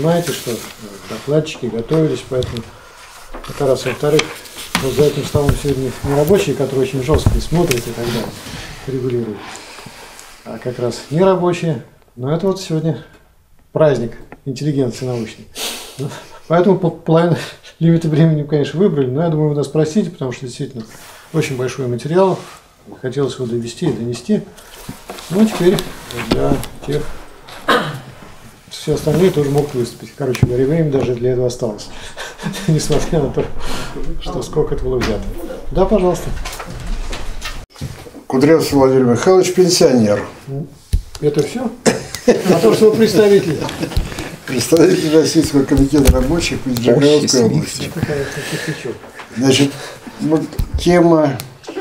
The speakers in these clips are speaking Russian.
понимаете, что докладчики готовились, поэтому это раз. Во-вторых, вот за этим столом сегодня не рабочие, которые очень жестко смотрят и так далее, регулируют, а как раз не рабочие. Но это вот сегодня праздник интеллигенции научной. Поэтому половину лимита времени, конечно, выбрали, но я думаю, вы нас простите, потому что действительно очень большой материал. Хотелось его довести и донести. Ну, а теперь для тех, все остальные тоже могут выступить. Короче говоря, время даже для этого осталось. Несмотря на то, что сколько это было взято. Да, пожалуйста. Кудрявцев Владимир Михайлович, пенсионер. Это все? А то, что вы представитель? Представитель Российского комитета рабочих в Нижегородской области. Значит, вот тема,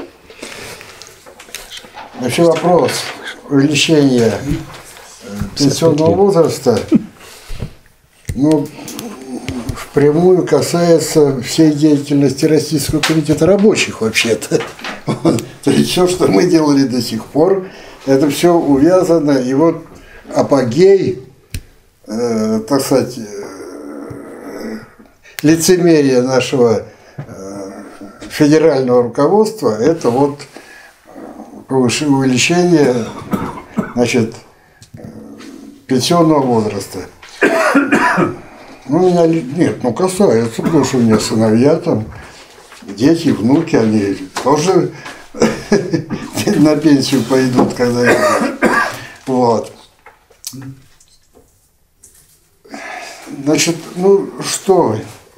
вообще вопрос увеличения пенсионного возраста, ну, впрямую касается всей деятельности Российского комитета рабочих вообще-то. То есть все, что мы делали до сих пор, это все увязано, и вот апогей, так сказать, лицемерия нашего федерального руководства, это вот увеличение, значит, пенсионного возраста. Ну, меня нет, ну касается, потому что у меня сыновья там, дети, внуки, они тоже на пенсию пойдут когда-нибудь. Вот. Значит, ну что,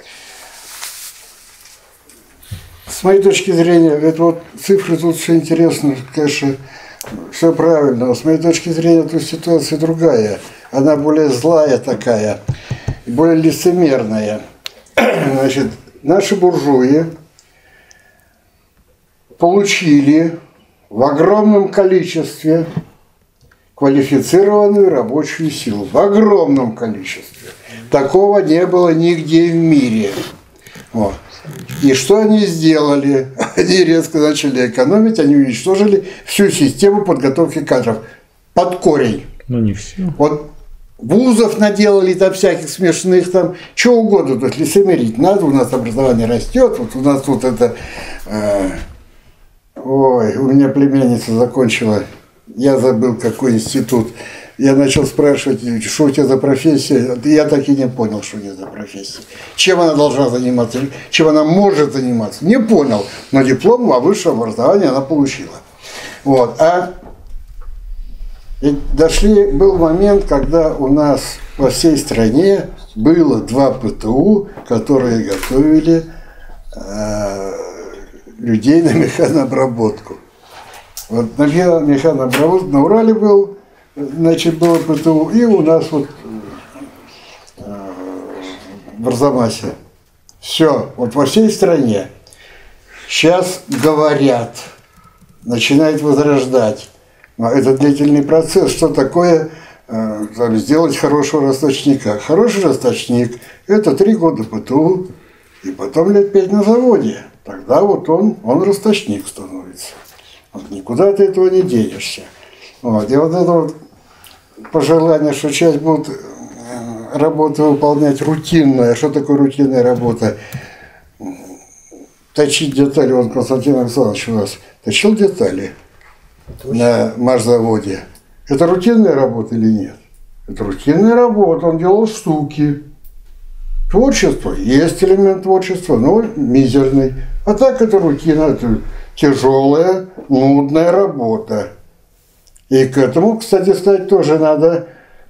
с моей точки зрения, это вот цифры тут все интересно, конечно, все правильно, но с моей точки зрения тут ситуация другая, она более злая такая, более лицемерная. Значит, наши буржуи получили в огромном количестве квалифицированную рабочую силу, в огромном количестве. Такого не было нигде в мире. Вот. И что они сделали? Они резко начали экономить, они уничтожили всю систему подготовки кадров под корень. Ну не все. Вот вузов наделали там всяких смешных, там, чего угодно, то есть лицемерить надо, у нас образование растет, вот у нас тут это... ой, у меня племянница закончила, я забыл какой институт, я начал спрашивать, что у тебя за профессия, я так и не понял, что у нее за профессия. Чем она должна заниматься, чем она может заниматься, не понял, но диплом о высшем образовании она получила. Вот. А был момент, когда у нас во всей стране было 2 ПТУ, которые готовили людей на механообработку. Вот на механообработку на Урале был, значит, было ПТУ, и у нас вот в Арзамасе. Все, вот во всей стране. Сейчас говорят, начинают возрождать. Но это длительный процесс. Что такое сделать хорошего росточника? Хороший росточник – это 3 года ПТУ, и потом лет 5 на заводе. Тогда вот он росточник становится. Вот никуда ты этого не денешься. Вот. И вот это вот пожелание, что часть будут работы выполнять рутинная. Что такое рутинная работа? Точить детали. Вот Константин Александрович у нас точил детали на машзаводе. Это рутинная работа или нет? Это рутинная работа. Он делал штуки. Творчество. Есть элемент творчества, но мизерный. А так это рутина. Это тяжелая, нудная работа. И к этому, кстати сказать, тоже надо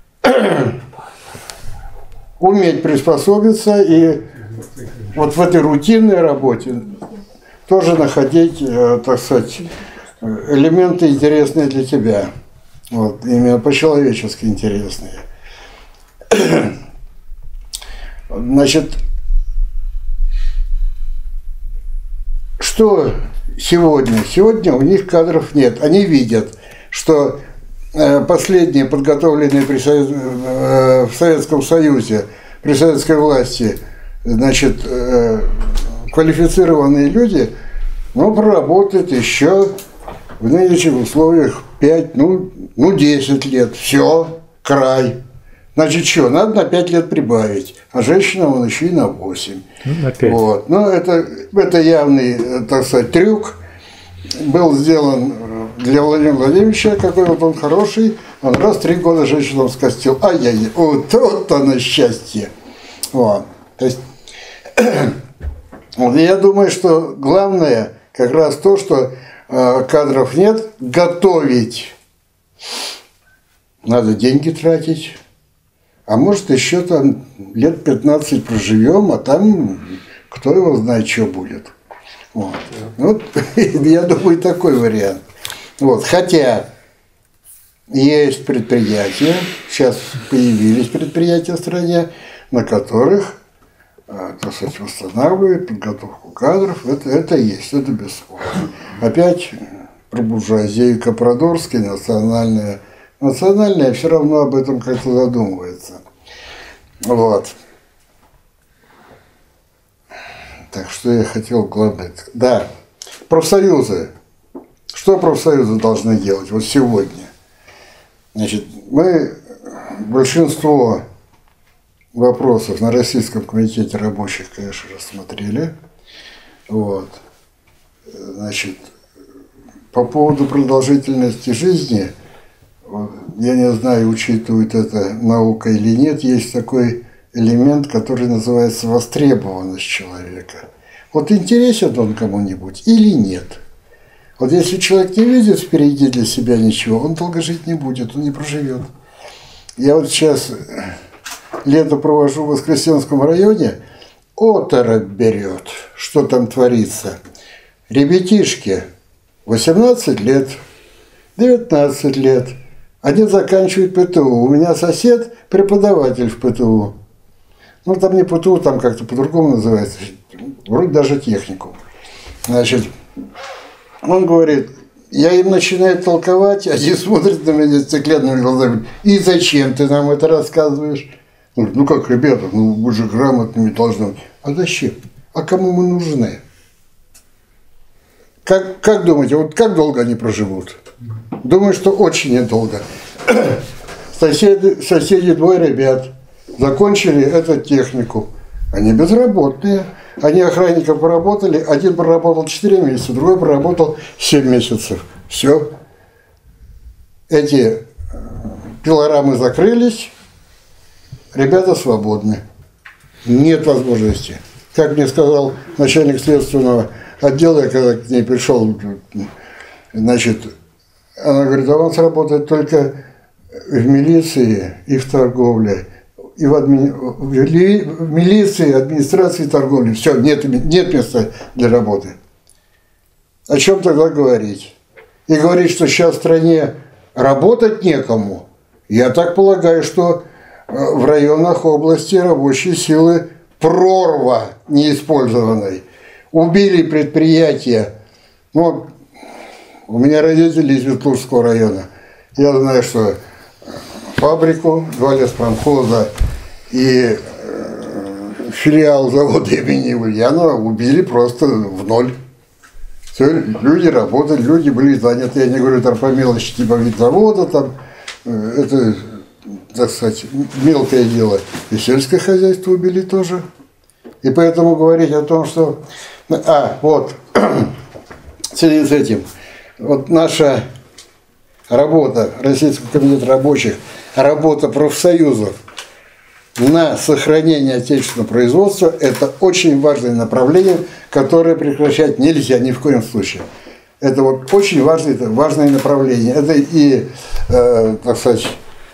уметь приспособиться и вот в этой рутинной работе тоже находить, так сказать, элементы интересные для тебя. Вот, именно по-человечески интересные. Значит, что сегодня? Сегодня у них кадров нет. Они видят, что последние подготовленные в Советском Союзе, при советской власти, значит, квалифицированные люди, ну, проработают еще в нынешних условиях 5, ну 10 лет. Все, край. Значит, что, надо на 5 лет прибавить, а женщинам он еще и на 8. Ну, на 5. Вот. Но это явный, так сказать, трюк. Был сделан для Владимира Владимировича, какой вот он хороший. Он раз 3 года женщинам скостил. Ай-яй-яй, вот оно счастье. Вот. То есть, вот, я думаю, что главное как раз то, что кадров нет, готовить. Надо деньги тратить. А может, еще там лет 15 проживем, а там кто его знает, что будет. Вот. Вот, я думаю, такой вариант. Вот. Хотя есть предприятия, сейчас появились предприятия в стране, на которых, так сказать, восстанавливают подготовку кадров. Это есть, это бесспорно. Опять про буржуазию Капродорский, национальная все равно об этом как-то задумывается. Вот. Так, что я хотел главное. Да, профсоюзы. Что профсоюзы должны делать вот сегодня? Значит, мы большинство вопросов на Российском комитете рабочих, конечно, рассмотрели. Вот. Значит, по поводу продолжительности жизни, я не знаю, учитывает это наука или нет, есть такой элемент, который называется востребованность человека. Вот интересен он кому-нибудь или нет? Вот если человек не видит впереди для себя ничего, он долго жить не будет, он не проживет. Я вот сейчас лето провожу в Воскресенском районе, оторопь берет, что там творится. Ребятишки 18 лет, 19 лет, они заканчивают ПТУ. У меня сосед преподаватель в ПТУ. Ну, там не ПТУ, там как-то по-другому называется, вроде даже техникум. Значит, он говорит, я им начинаю толковать, они смотрят на меня стеклянными глазами. И зачем ты нам это рассказываешь? Говорит, ну как, ребята, ну вы же грамотными должны быть. А зачем? А кому мы нужны? Как думаете, вот как долго они проживут? Думаю, что очень недолго. Соседи 2 ребят закончили этот технику. Они безработные. Они охранником поработали. Один проработал 4 месяца, другой проработал 7 месяцев. Все. Эти пилорамы закрылись. Ребята свободны. Нет возможности. Как мне сказал начальник следственного отдела, я когда к ней пришел, значит, она говорит, а у нас работает только в милиции и в торговле. И в милиции, администрации, торговли. Все, нет места для работы. О чем тогда говорить? И говорить, что сейчас в стране работать некому. Я так полагаю, что в районах области рабочей силы прорва неиспользованной. Убили предприятия. Ну, у меня родители из Ветлужского района. Я знаю, что фабрику, 2 леспромхоза и филиал завода имени Ульянова убили просто в ноль. Все, люди работали, люди были заняты. Я не говорю там по мелочи, типа вид завода, там, это, так сказать, мелкое дело. И сельское хозяйство убили тоже. И поэтому говорить о том, что... вот, в связи с этим, вот наша работа Российского комитета рабочих, работа профсоюзов на сохранение отечественного производства – это очень важное направление, которое прекращать нельзя ни в коем случае. Это вот очень важное направление. Это и, так сказать,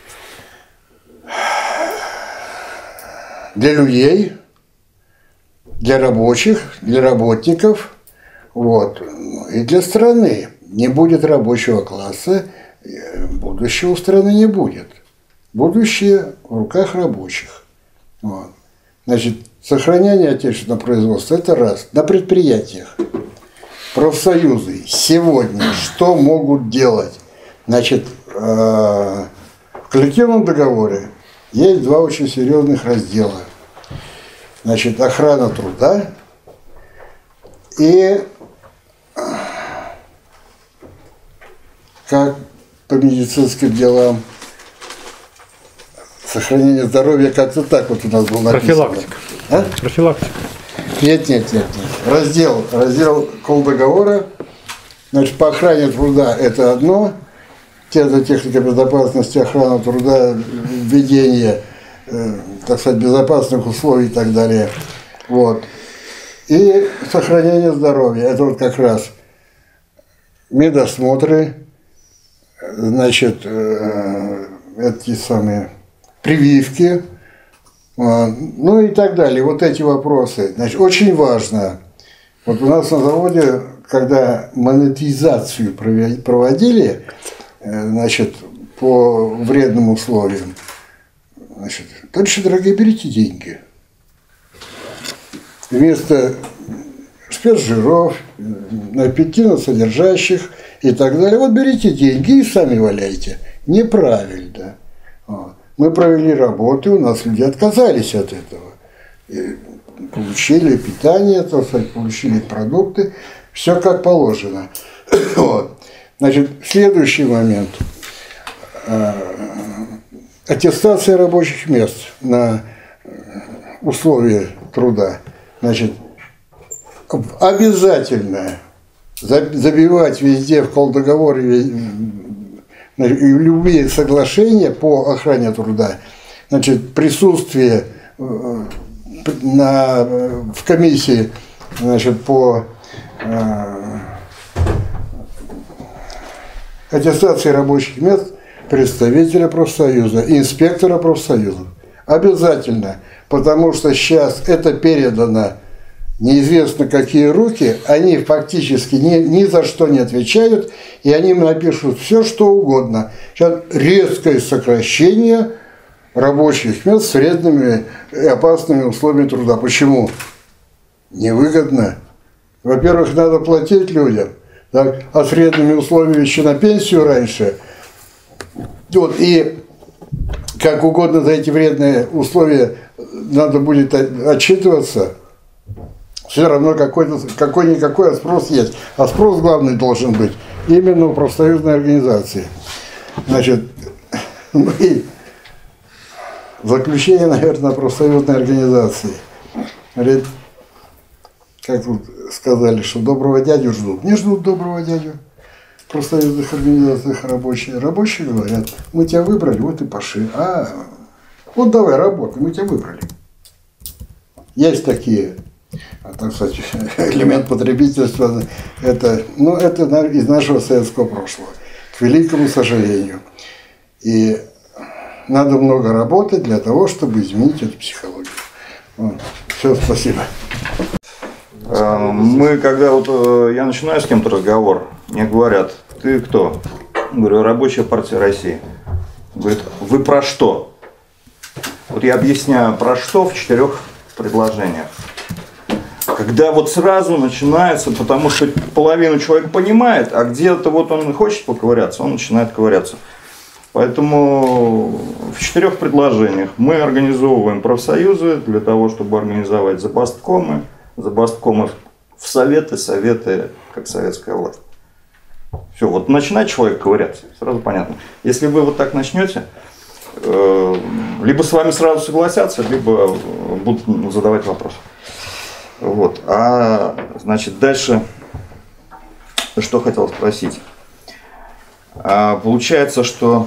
для людей, для рабочих, для работников, вот, и для страны. Не будет рабочего класса, будущего у страны не будет. Будущее в руках рабочих. Вот. Значит, сохранение отечественного производства – это раз. На предприятиях профсоюзы сегодня что могут делать? Значит, в коллективном договоре есть 2 очень серьезных раздела. Значит, охрана труда и как по медицинским делам Сохранение здоровья как-то так вот у нас было написано. Профилактика. А? Профилактика. Нет. Раздел колдоговора. Значит, по охране труда это одно. Техника безопасности, охрана труда, введение, так сказать, безопасных условий и так далее. Вот. И сохранение здоровья. Это вот как раз медосмотры, значит, эти самые прививки, ну и так далее. Вот эти вопросы. Значит, очень важно. Вот у нас на заводе, когда монетизацию проводили, значит, по вредным условиям, значит, дальше, дорогие, берите деньги. Вместо спецжиров, аппетитно-содержащих и так далее, вот берите деньги и сами валяйте. Неправильно. Мы провели работу, у нас люди отказались от этого. И получили питание, так сказать, получили продукты, все как положено. Вот. Значит, следующий момент. Аттестация рабочих мест на условия труда. Значит, обязательно забивать везде в колдоговоре любые соглашения по охране труда. Значит, присутствие в комиссии, значит, по аттестации рабочих мест представителя профсоюза, инспектора профсоюза. Обязательно, потому что сейчас это передано неизвестно какие руки, они фактически ни за что не отвечают, и они напишут все, что угодно. Сейчас резкое сокращение рабочих мест с вредными и опасными условиями труда. Почему? Невыгодно. Во-первых, надо платить людям, так, а с вредными условиями еще на пенсию раньше. Вот, и как угодно за эти вредные условия надо будет отчитываться. Все равно какой-никакой спрос есть. А спрос главный должен быть именно у профсоюзной организации. Значит, ну и заключение, наверное, профсоюзной организации. Говорит, как тут сказали, что доброго дядю ждут. Не ждут доброго дядю. В профсоюзных организациях рабочие. Рабочие говорят, мы тебя выбрали, вот и пошли. Вот давай работай, мы тебя выбрали. Есть такие, так сказать, элемент потребительства. Это из нашего советского прошлого. К великому сожалению. И надо много работать для того, чтобы изменить эту психологию. Вот. Все, спасибо. Мы, когда я начинаю с кем-то разговор, мне говорят, ты кто? Говорю, Рабочая партия России. Говорит, вы про что? Вот я объясняю, про что в 4 предложениях. Когда вот сразу начинается, потому что половину человек понимает, а где-то вот он хочет поковыряться, он начинает ковыряться. Поэтому в 4 предложениях мы организовываем профсоюзы для того, чтобы организовать забасткомы в советы, как советская власть. Все, вот начинает человек ковыряться, сразу понятно. Если вы вот так начнете, либо с вами сразу согласятся, либо будут задавать вопросы. Вот. Значит, дальше, что хотел спросить. Получается, что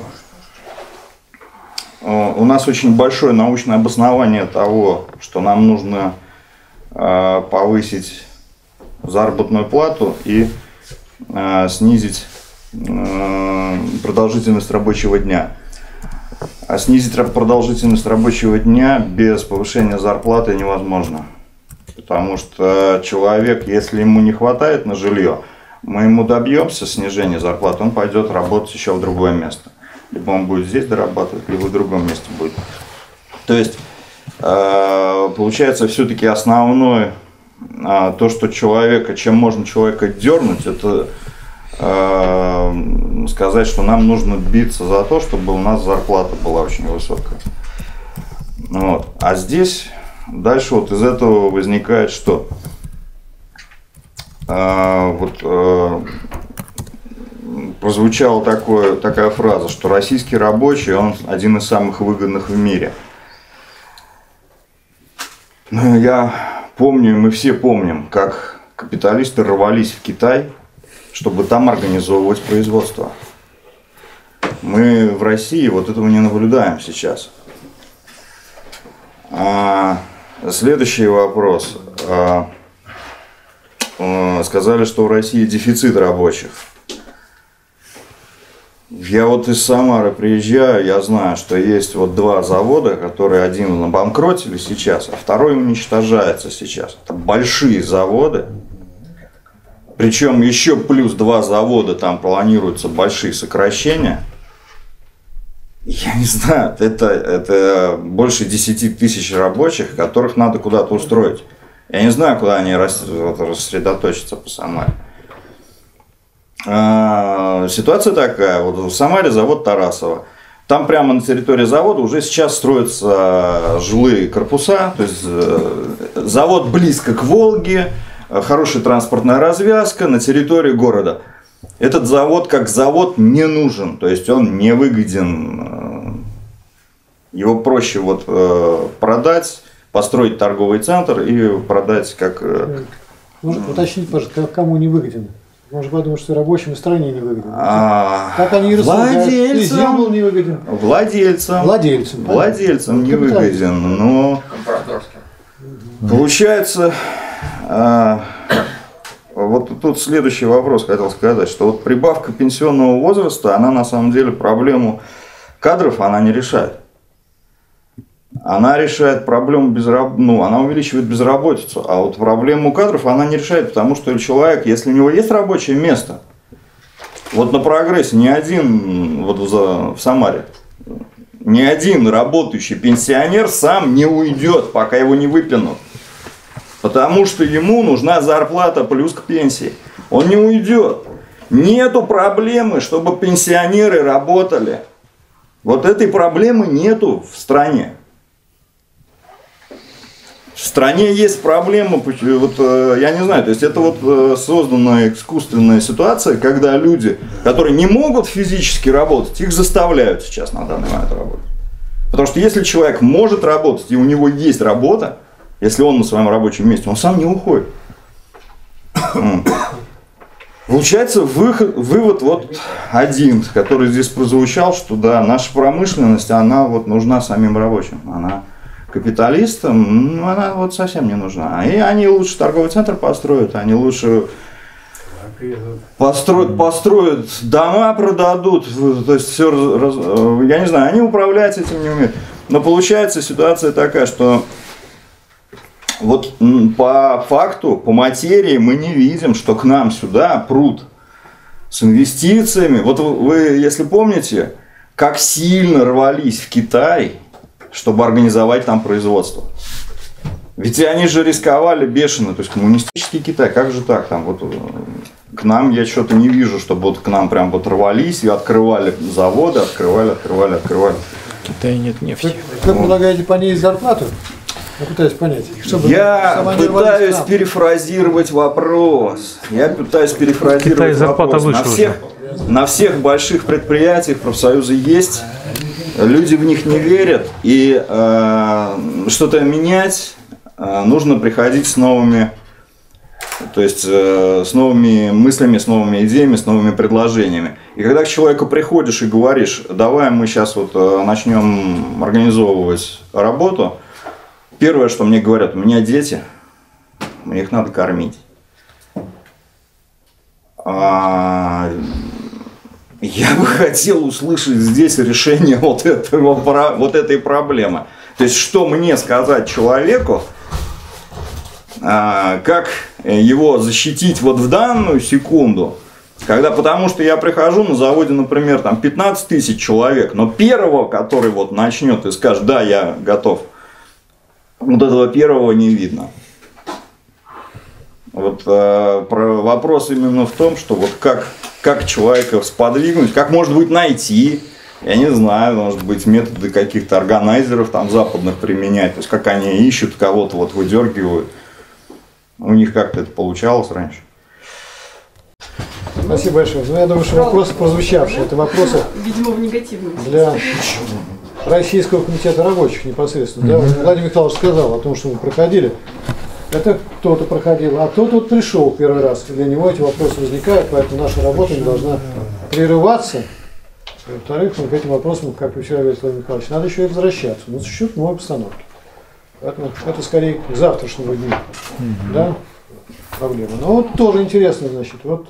у нас очень большое научное обоснование того, что нам нужно повысить заработную плату и снизить продолжительность рабочего дня. А снизить продолжительность рабочего дня без повышения зарплаты невозможно. Потому что человек, если ему не хватает на жилье, мы ему добьемся снижения зарплаты, он пойдет работать еще в другое место. Либо он будет здесь дорабатывать, либо в другом месте будет. То есть, получается, все-таки основное, то, что чем можно человека дернуть, это сказать, что нам нужно биться за то, чтобы у нас зарплата была очень высокая. Вот. А здесь дальше вот из этого возникает что? прозвучала такая фраза, что российский рабочий, он один из самых выгодных в мире. Ну, я помню, мы все помним, как капиталисты рвались в Китай, чтобы там организовывать производство. Мы в России вот этого не наблюдаем сейчас. Следующий вопрос. Сказали, что в России дефицит рабочих. Я вот из Самары приезжаю, я знаю, что есть вот 2 завода, которые один обанкротили сейчас, а второй уничтожается сейчас. Это большие заводы. Причем еще плюс 2 завода, там планируются большие сокращения. Я не знаю, это больше 10 тысяч рабочих, которых надо куда-то устроить. Я не знаю, куда они рассредоточатся по Самаре. Ситуация такая, вот в Самаре завод Тарасова. Там прямо на территории завода уже сейчас строятся жилые корпуса. То есть завод близко к Волге, хорошая транспортная развязка на территории города. Этот завод как завод не нужен, то есть он не выгоден. Его проще вот продать, построить торговый центр и продать как... Можно уточнить, пожалуйста, кому не выгоден? Можно подумать, что рабочим и стране не выгоден. Как они и рассуждают, и землю был не выгоден. Владельцам не выгоден, но получается, вот тут следующий вопрос хотел сказать, что вот прибавка пенсионного возраста, она на самом деле проблему кадров она не решает. Она решает проблему она увеличивает безработицу, а вот проблему кадров она не решает, потому что человек, если у него есть рабочее место, вот на Прогрессе ни один, вот в Самаре, ни один работающий пенсионер сам не уйдет, пока его не выпинут. Потому что ему нужна зарплата плюс к пенсии. Он не уйдет. Нету проблемы, чтобы пенсионеры работали. Вот этой проблемы нету в стране. В стране есть проблема, вот, я не знаю, то есть это вот созданная искусственная ситуация, когда люди, которые не могут физически работать, их заставляют сейчас на данный момент работать. Потому что если человек может работать, и у него есть работа, если он на своем рабочем месте, он сам не уходит. Получается вывод вот один, который здесь прозвучал, что да, наша промышленность, она вот нужна самим рабочим, она капиталистам, она вот совсем не нужна. И они лучше торговый центр построят, они лучше построят дома, продадут, то есть все, я не знаю, они управлять этим не умеют. Но получается ситуация такая, что вот по факту, по материи мы не видим, что к нам сюда прут с инвестициями. Вот вы, если помните, как сильно рвались в Китай, чтобы организовать там производство. Ведь они же рисковали бешено, то есть коммунистический Китай, как же так? Там вот к нам я что-то не вижу, чтобы вот к нам прям вот рвались и открывали заводы, открывали. В Китае нет нефти. Вы предлагаете понизить зарплату? Я пытаюсь понять. Я пытаюсь перефразировать вопрос. Китай зарплата выше на всех больших предприятиях профсоюзы есть. Люди в них не верят. И что-то менять нужно приходить с новыми, то есть с новыми мыслями, с новыми идеями, с новыми предложениями. И когда к человеку приходишь и говоришь, давай мы сейчас вот начнем организовывать работу, первое, что мне говорят, у меня дети, мне их надо кормить. Я бы хотел услышать здесь решение вот этой проблемы. То есть, что мне сказать человеку, как его защитить вот в данную секунду, когда, потому что я прихожу на заводе, например, там 15 тысяч человек, но первого, который вот начнет и скажет, да, я готов, вот этого первого не видно. Вот вопрос именно в том, что вот как человека сподвигнуть, как, может быть, найти, я не знаю, может быть, методы каких-то органайзеров там западных применять, то есть как они ищут, кого-то вот выдергивают. У них как-то это получалось раньше. Спасибо большое. Ну, я думаю, что вопросы прозвучавшие, это вопросы, видимо, в негативном для Российского комитета рабочих непосредственно. Да? Владимир Михайлович сказал о том, что мы проходили. Это кто-то проходил, а кто-то вот пришел первый раз. Для него эти вопросы возникают, поэтому наша работа не должна прерываться. И, во-вторых, к этим вопросам, как вы вчера говорили, Владимир Михайлович, надо еще и возвращаться, но за счет новой обстановки. Поэтому это скорее к завтрашнему дню. Да? Проблема. Но вот тоже интересно, значит, вот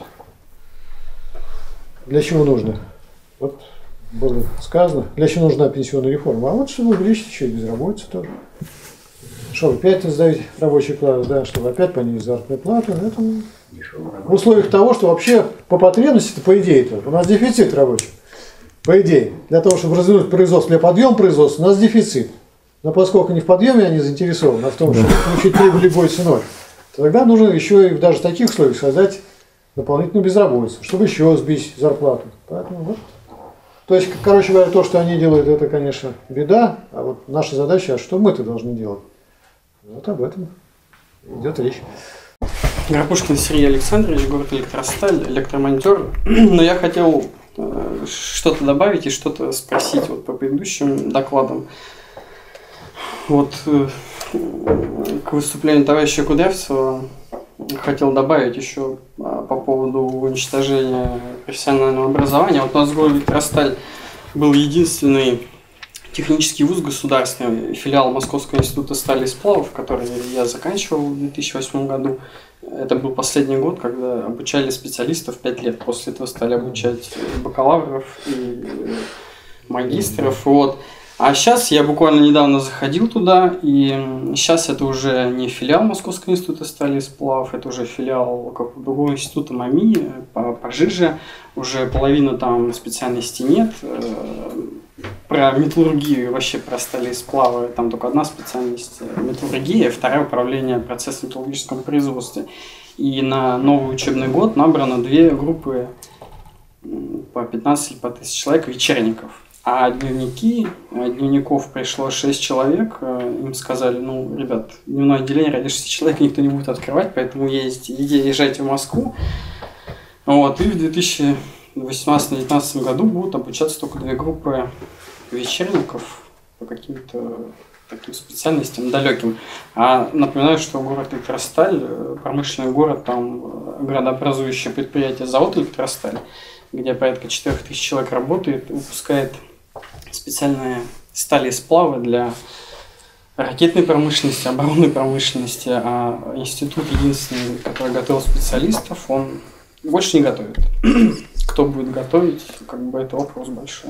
для чего нужно. Вот было сказано, для чего нужна пенсионная реформа. А вот чтобы увеличить еще и безработицу тоже. Чтобы опять сдавить рабочий класс, да, чтобы опять понизить заработную плату. Это в условиях того, что вообще по потребности, по идее-то, у нас дефицит рабочих. По идее, для того, чтобы развернуть производство, для подъема производства, у нас дефицит. Но поскольку не в подъеме они заинтересованы, а в том, чтобы получить прибыль любой ценой, тогда нужно еще и даже в таких условиях создать дополнительную безработицу, чтобы еще сбить зарплату. Поэтому вот. То есть, короче говоря, то, что они делают, это, конечно, беда, а вот наша задача, а что мы-то должны делать? Вот об этом идет речь. Горбушкин Сергей Александрович, город Электросталь, электромонтер. Но я хотел что-то добавить и что-то спросить вот по предыдущим докладам. Вот к выступлению товарища Кудрявцева хотел добавить еще по поводу уничтожения профессионального образования. Вот у нас в городе Электросталь был единственный технический вуз государственный, филиал Московского института стали и сплавов, который я заканчивал в 2008 году. Это был последний год, когда обучали специалистов 5 лет. После этого стали обучать бакалавров и магистров. Вот. А сейчас я буквально недавно заходил туда, и сейчас это уже не филиал Московского института стали и сплавов, это уже филиал другого института МАМИ, пожиже, уже половина там специальностей нет. Про металлургию, вообще про стали и сплавы, там только одна специальность металлургия, вторая управление процессом металлургического производства. И на новый учебный год набрано 2 группы по 15 или по 1000 человек вечерников. А дневников пришло 6 человек, им сказали, ну, ребят, дневное отделение ради 6 человек никто не будет открывать, поэтому езжайте в Москву. Вот, и в 2018-2019 году будут обучаться только 2 группы вечерников по каким-то таким специальностям далеким. А напоминаю, что город Электросталь, промышленный город, там градообразующее предприятие завод Электросталь, где порядка 4000 человек работает, выпускает специальные стали и сплавы для ракетной промышленности, оборонной промышленности, а институт единственный, который готовил специалистов, он больше не готовит. Кто будет готовить, как бы это вопрос большой.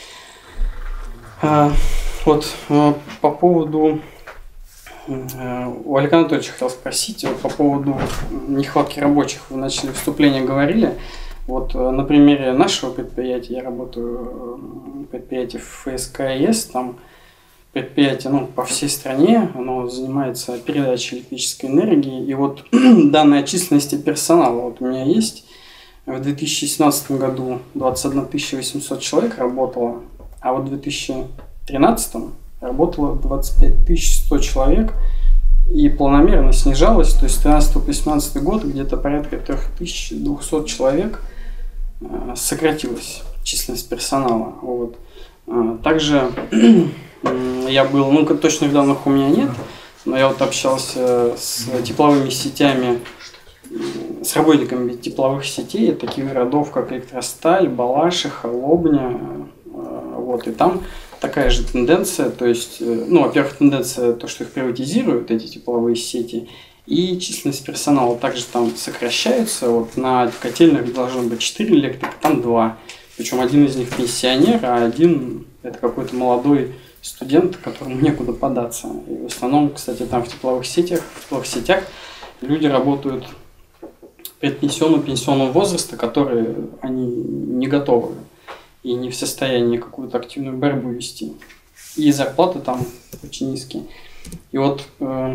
Вот по поводу у Александра Анатольевича хотел спросить, вот, по поводу нехватки рабочих. Вы начали вступление, говорили. Вот на примере нашего предприятия, я работаю в предприятии ФСКС, там предприятие по всей стране, оно занимается передачей электрической энергии. И вот данные о численности персонала вот у меня есть. В 2017 году 21 800 человек работало, а вот в 2013 работало 25 100 человек. И планомерно снижалось, то есть с 2013 по 2015 год где-то порядка 3200 человек сократилась численность персонала. Вот. Также я был, точных данных у меня нет, но я вот общался с тепловыми сетями, с работниками тепловых сетей таких городов, как Электросталь, Балашиха, Лобня. Вот, и там такая же тенденция, то есть, во-первых, тенденция, то, что их приватизируют, эти тепловые сети, и численность персонала также там сокращается. Вот на котельных должно быть 4 электрика, там 2. Причем один из них пенсионер, а один это какой-то молодой студент, которому некуда податься. И в основном, кстати, там в тепловых сетях люди работают пенсионного возраста, которые они не готовы и не в состоянии какую-то активную борьбу вести. И зарплаты там очень низкие. И вот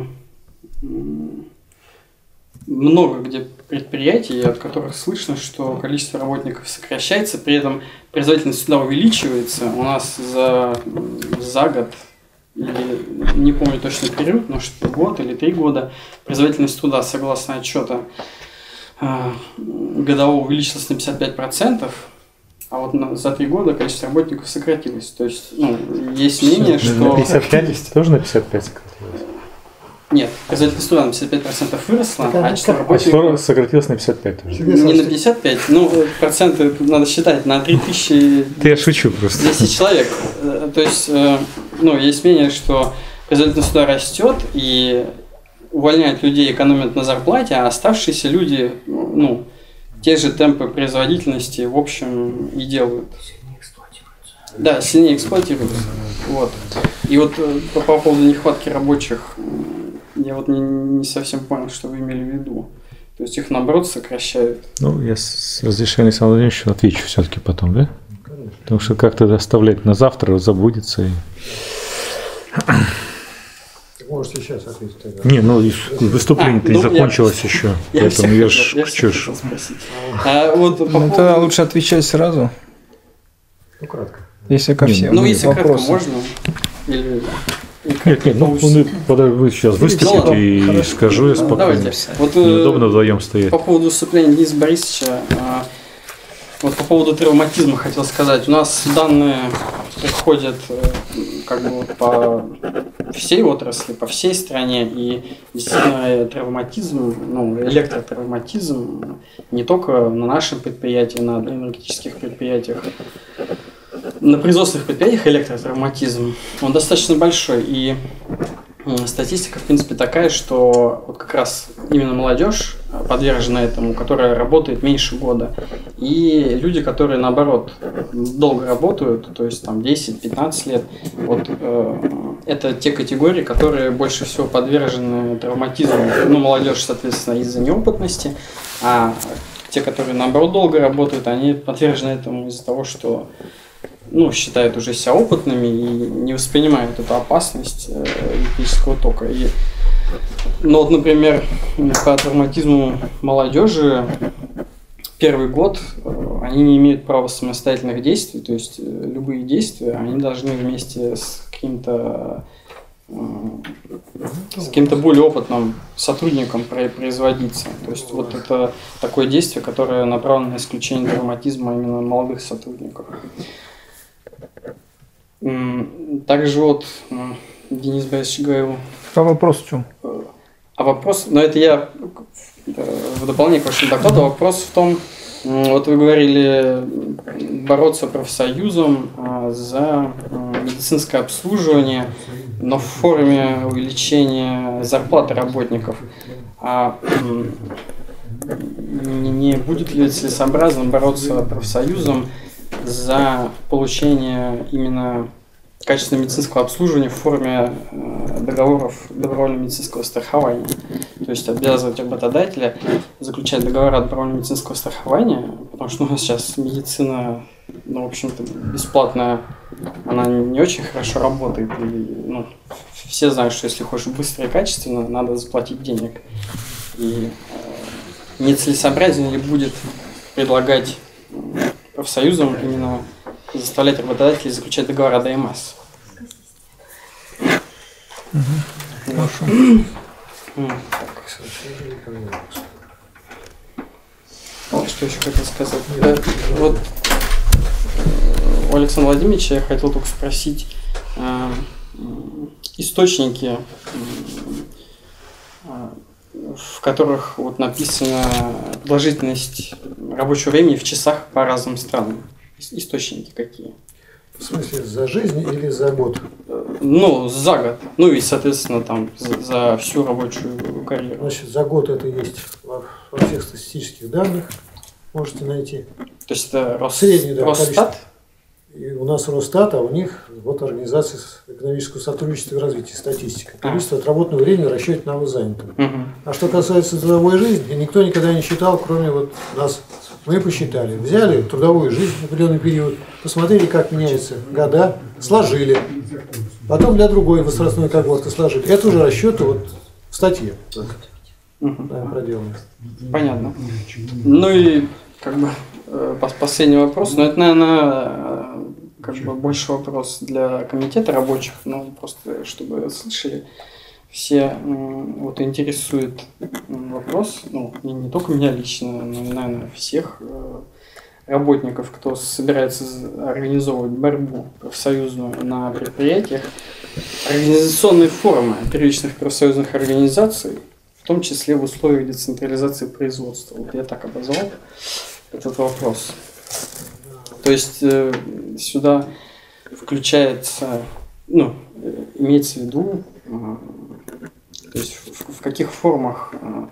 много где предприятий, от которых слышно, что количество работников сокращается, при этом производительность труда увеличивается. У нас за год, или не помню точный период, но что год или 3 года, производительность труда, согласно отчету годового увеличилось на 55%, а вот за 3 года количество работников сократилось. То есть, есть мнение, что... На 55? Тоже на 55 сократилось? Нет, производительность труда на 55% выросла, а число работников... сократилось на 55 тоже. Не на 55, проценты надо считать, на 3000... Я шучу просто. 10 человек. То есть, есть мнение, что производительность труда растет, и увольняют людей, экономят на зарплате, а оставшиеся люди, те же темпы производительности, в общем, и делают. Да, сильнее эксплуатируются. Вот. И вот по поводу нехватки рабочих, я вот не совсем понял, что вы имели в виду. То есть их, наоборот, сокращают. Я с разрешения Александра Владимировича отвечу все-таки потом, да? Конечно. Потому что как-то оставлять на завтра, забудется. Можете сейчас ответить тогда. Выступление-то не закончилось еще. Поэтому я хочу спросить. Тогда лучше отвечать сразу. Кратко. Если ко всем. Если кратко можно. Или... Нет, вы сейчас выступите и скажу я спокойно. Неудобно вдвоем стоять. По поводу выступления Дениса Борисовича, по поводу травматизма хотел сказать. У нас данные приходят по всей отрасли, по всей стране, и действительно травматизм, электротравматизм не только на нашем предприятии, на энергетических предприятиях, на производственных предприятиях электротравматизм, он достаточно большой, и статистика, в принципе, такая, что вот как раз именно молодежь подвержена этому, которая работает меньше года, и люди, которые, наоборот, долго работают, то есть там 10-15 лет, это те категории, которые больше всего подвержены травматизму. Молодежь, соответственно, из-за неопытности, а те, которые, наоборот, долго работают, они подвержены этому из-за того, что считают уже себя опытными и не воспринимают эту опасность электрического тока. Например, по травматизму молодежи первый год они не имеют права самостоятельных действий, то есть любые действия они должны вместе с каким-то более опытным сотрудником производиться. То есть это такое действие, которое направлено на исключение травматизма именно молодых сотрудников. Также Денис Борисович говорил... А вопрос в чем? Это я в дополнение к вашему докладу. Вопрос в том, вы говорили бороться профсоюзом за медицинское обслуживание, но в форме увеличения зарплаты работников. Не будет ли целесообразно бороться профсоюзом за получение именно качественного медицинского обслуживания в форме договоров добровольного медицинского страхования? То есть обязывать работодателя заключать договора добровольного медицинского страхования, потому что у нас сейчас медицина, в общем-то, бесплатная, она не очень хорошо работает. И, все знают, что если хочешь быстро и качественно, надо заплатить денег. И нецелесообразнее ли будет предлагать профсоюзам именно заставлять работодателей заключать договора ДМС? Хорошо. Что еще хотел сказать? У Александра Владимировича я хотел только спросить источники, в которых написана продолжительность рабочего времени в часах по разным странам. Источники какие? В смысле, за жизнь или за год? За год. И, соответственно, за всю рабочую карьеру. Значит, за год это есть во всех статистических данных. Можете найти. То есть это средний, Росстат? И у нас Росстат, а у них Организация экономического сотрудничества и развития, статистика. Количество отработанного времени в расчете на занятым. А что касается трудовой жизни, никто никогда не считал, кроме нас. Мы посчитали, взяли трудовую жизнь в определенный период, посмотрели, как меняются года, сложили. Потом для другой возрастной когорты сложили. Это уже расчеты в статье проделаны. Понятно. И последний вопрос, но это, наверное, больше вопрос для комитета рабочих, просто чтобы слышали. все вот интересует вопрос, ну, не только меня лично, но и, наверное, всех работников, кто собирается организовывать борьбу профсоюзную на предприятиях, организационные формы первичных профсоюзных организаций, в том числе в условиях децентрализации производства. Вот я так обозвал этот вопрос. То есть сюда включается, ну, имеется в виду, то есть в каких формах,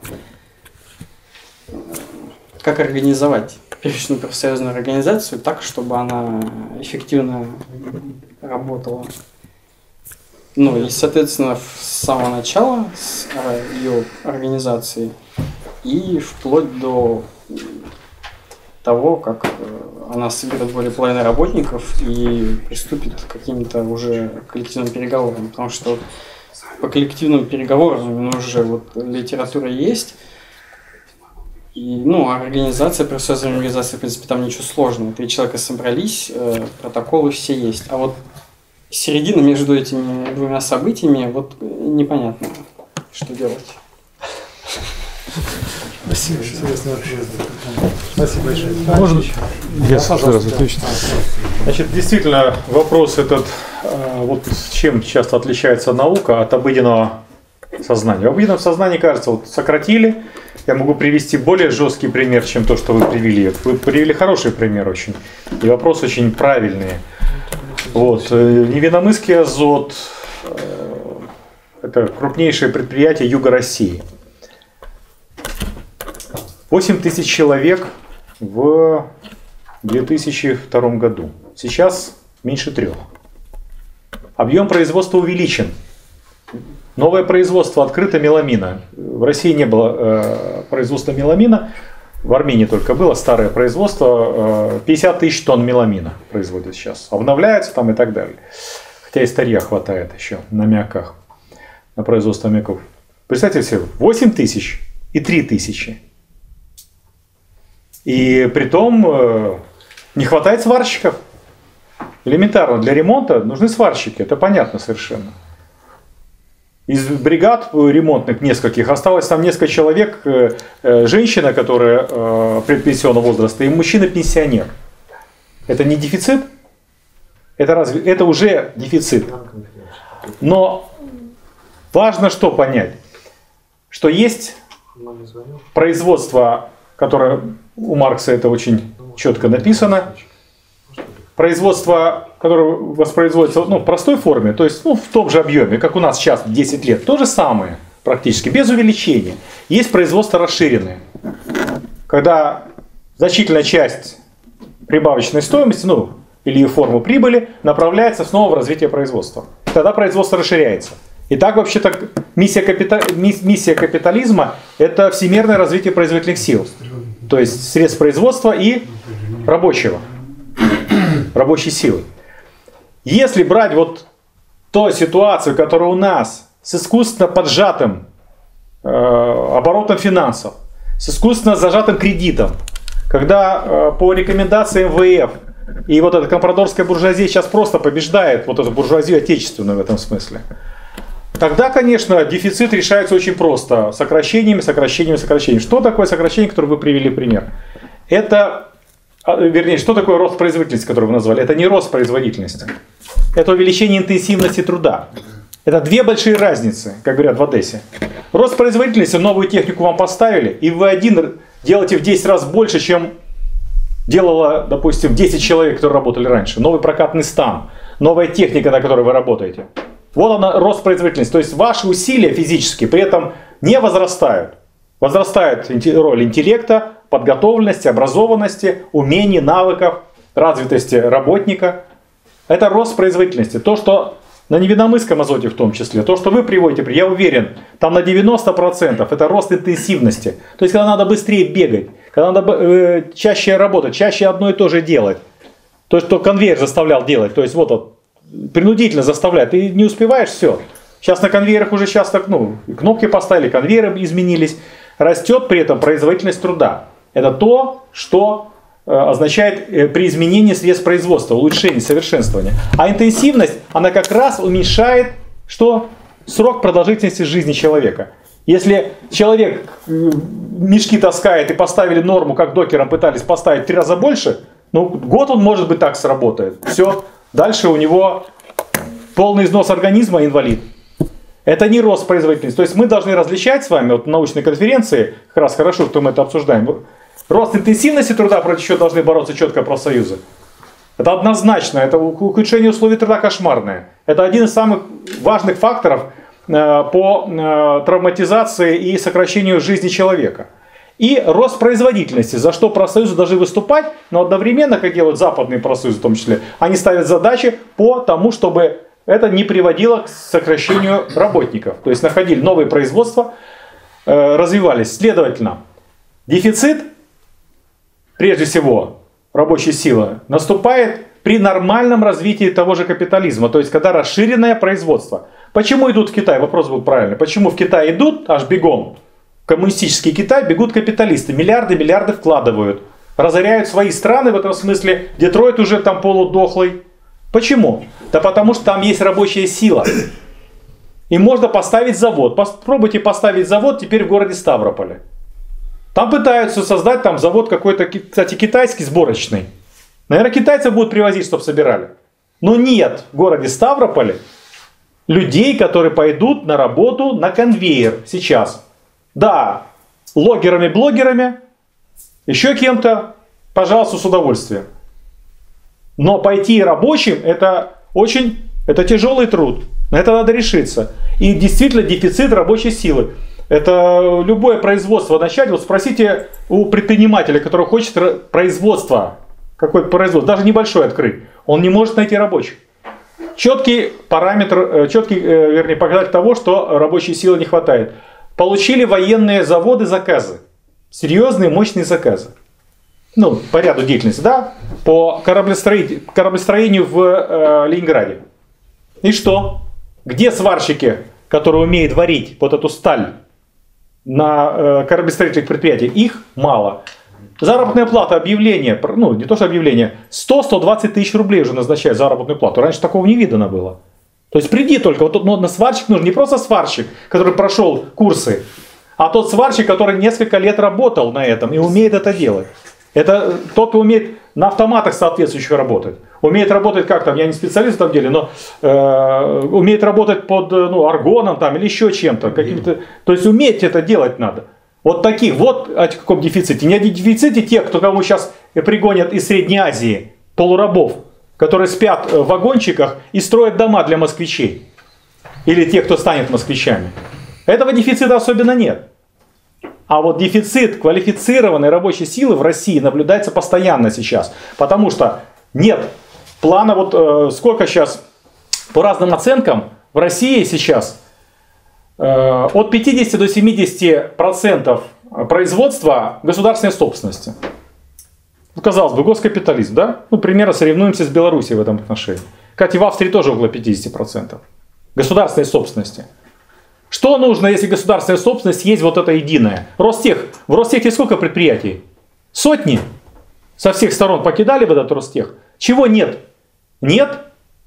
как организовать первичную профсоюзную организацию так, чтобы она эффективно работала. Ну и, соответственно, с самого начала, с ее организации и вплоть до того, как она соберет более половины работников и приступит к каким-то уже коллективным переговорам. Потому что вот по коллективным переговорам уже вот литература есть. И, ну, организация, профсоюзная организация, в принципе, там ничего сложного. 3 человека собрались, протоколы все есть. А вот середина между этими двумя событиями, вот непонятно, что делать. Спасибо. Спасибо большое. Можно? Я сразу отвечу. Значит, действительно, вопрос этот, вот чем часто отличается наука от обыденного сознания. В обыденном сознании, кажется, вот сократили. Я могу привести более жесткий пример, чем то, что вы привели. Вы привели хороший пример очень. И вопрос очень правильный. Вот. Невинномысский азот – это крупнейшее предприятие Юга России. 8 тысяч человек в 2002 году. Сейчас меньше 3. Объем производства увеличен. Новое производство открыто меламина. В России не было производства меламина. В Армении только было старое производство. 50 тысяч тонн меламина производят сейчас. Обновляется там и так далее. Хотя и старья хватает еще на мяках. На производство мяков. Представьте себе, 8 тысяч и 3 тысячи. И притом не хватает сварщиков. Элементарно, для ремонта нужны сварщики. Это понятно совершенно. Из бригад ремонтных нескольких осталось там несколько человек, женщина, которая предпенсионного возраста, и мужчина-пенсионер. Это не дефицит? Это уже дефицит. Но важно что понять, что есть производство, которое у Маркса это очень четко написано, производство, которое воспроизводится в простой форме, то есть в том же объеме, как у нас сейчас 10 лет, то же самое практически, без увеличения. Есть производство расширенное, когда значительная часть прибавочной стоимости, или форму прибыли, направляется снова в развитие производства. Тогда производство расширяется. И так вообще-то миссия капитализма – это всемирное развитие производительных сил, то есть средств производства и рабочей силы. Если брать ту ситуацию, которая у нас с искусственно поджатым оборотом финансов, с искусственно зажатым кредитом, когда по рекомендациям МВФ и эта компрадорская буржуазия сейчас просто побеждает эту буржуазию отечественную в этом смысле, тогда, конечно, дефицит решается очень просто. Сокращениями. Что такое сокращение, которое вы привели пример? Что такое рост производительности, который вы назвали? Это не рост производительности. Это увеличение интенсивности труда. Это две большие разницы, как говорят в Одессе. Рост производительности, новую технику вам поставили, и вы делаете в 10 раз больше, чем делало, допустим, 10 человек, которые работали раньше. Новый прокатный стан, новая техника, на которой вы работаете. Вот она, рост производительности. То есть ваши усилия физически при этом не возрастают. Возрастает роль интеллекта, подготовленности, образованности, умений, навыков, развитости работника. Это рост производительности. То, что на невинномысском азоте в том числе, то, что вы приводите, я уверен, там на 90% это рост интенсивности. То есть, когда надо быстрее бегать, когда надо чаще работать, чаще одно и то же делать. То, что конвейер заставлял делать. То есть, принудительно заставляет. Ты не успеваешь, все. Сейчас на конвейерах уже часто кнопки поставили, конвейеры изменились. Растет при этом производительность труда. Это то, что означает при изменении средств производства, улучшение, совершенствование. А интенсивность, она как раз уменьшает что? срок продолжительности жизни человека. Если человек мешки таскает и поставили норму, как докерам пытались поставить в 3 раза больше, ну, год он, может быть, так сработает. Все, дальше у него полный износ организма, инвалид. Это не рост производительности. То есть мы должны различать с вами, вот на научной конференции, как раз хорошо, что мы это обсуждаем, рост интенсивности труда, против чего должны бороться четко профсоюзы. Это однозначно, это ухудшение условий труда кошмарное. Это один из самых важных факторов по травматизации и сокращению жизни человека. И рост производительности, за что профсоюзы должны выступать, но одновременно, как делают западные профсоюзы в том числе, они ставят задачи по тому, чтобы это не приводило к сокращению работников. То есть находили новые производства, развивались. Следовательно, дефицит, прежде всего, рабочей силы, наступает при нормальном развитии того же капитализма. То есть, когда расширенное производство. Почему идут в Китай? Вопрос был правильный. Почему в Китай идут, аж бегом, в коммунистический Китай бегут капиталисты. Миллиарды вкладывают. Разоряют свои страны в этом смысле. Детройт уже там полудохлый. Почему? Да потому что там есть рабочая сила. И можно поставить завод. Попробуйте поставить завод теперь в городе Ставрополе. Там пытаются создать там завод какой-то, кстати, китайский, сборочный. Наверное, китайцев будут привозить, чтобы собирали. Но нет в городе Ставрополе людей, которые пойдут на работу на конвейер сейчас. Да, логерами, блогерами, еще кем-то, пожалуйста, с удовольствием. Но пойти рабочим это тяжелый труд. На это надо решиться. И действительно дефицит рабочей силы. Это любое производство начать. Вот спросите у предпринимателя, который хочет производство, какое-то производство, даже небольшое открыть, он не может найти рабочих. Четкий показатель того, что рабочей силы не хватает. Получили военные заводы заказы. Серьезные, мощные заказы. Ну, по ряду деятельности, да? По кораблестроению в Ленинграде. И что? Где сварщики, которые умеют варить вот эту сталь на кораблестроительных предприятиях? Их мало. Заработная плата, объявление, ну не то что объявление, 100-120 тысяч рублей уже назначают заработную плату. Раньше такого не видано было. То есть приди только, вот на сварщик нужен не просто сварщик, который прошел курсы, а тот сварщик, который несколько лет работал на этом и умеет это делать. Это тот, кто умеет на автоматах соответствующих работать. Умеет работать как там, я не специалист в этом деле, но умеет работать под аргоном там, или еще чем-то. То есть уметь это делать надо. Вот таких, вот о каком дефиците. Не о дефиците тех, кого сейчас пригонят из Средней Азии, полурабов, которые спят в вагончиках и строят дома для москвичей. Или тех, кто станет москвичами. Этого дефицита особенно нет. А вот дефицит квалифицированной рабочей силы в России наблюдается постоянно сейчас. Потому что нет плана, вот сколько сейчас, по разным оценкам, в России сейчас от 50 до 70% производства государственной собственности. Казалось бы, госкапитализм, да? Ну, примерно соревнуемся с Белоруссией в этом отношении. Кстати, в Австрии тоже около 50% государственной собственности. Что нужно, если государственная собственность есть вот это единое? В Ростехе сколько предприятий? Сотни. Со всех сторон покидали бы этот Ростех. Чего нет? Нет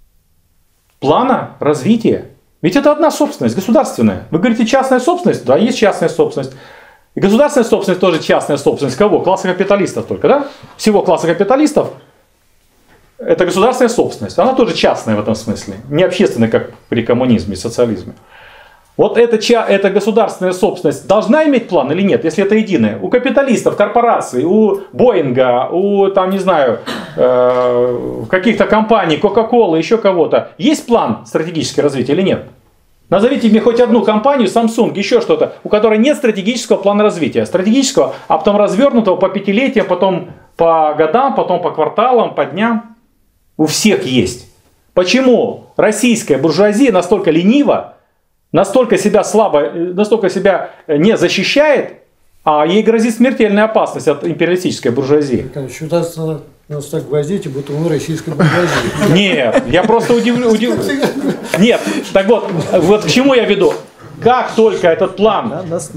плана развития. Ведь это одна собственность, государственная. Вы говорите, частная собственность? Да, есть частная собственность. И государственная собственность тоже частная собственность. Кого? Класса капиталистов только, да? Всего класса капиталистов. Это государственная собственность. Она тоже частная в этом смысле. Не общественная, как при коммунизме и социализме. Вот эта государственная собственность должна иметь план или нет, если это единое? У капиталистов, корпораций, у Боинга, у там, не знаю, каких-то компаний, Кока-Колы, еще кого-то. Есть план стратегического развития или нет? Назовите мне хоть одну компанию, Samsung, еще что-то, у которой нет стратегического плана развития. Стратегического, а потом развернутого по пятилетиям, потом по годам, потом по кварталам, по дням. У всех есть. Почему российская буржуазия настолько ленива, настолько себя слабо, настолько себя не защищает, а ей грозит смертельная опасность от империалистической буржуазии? Считаться нас так гвоздите, будто мы российская буржуазия. Нет, я просто удивлю. Нет, так вот к чему я веду. Как только этот план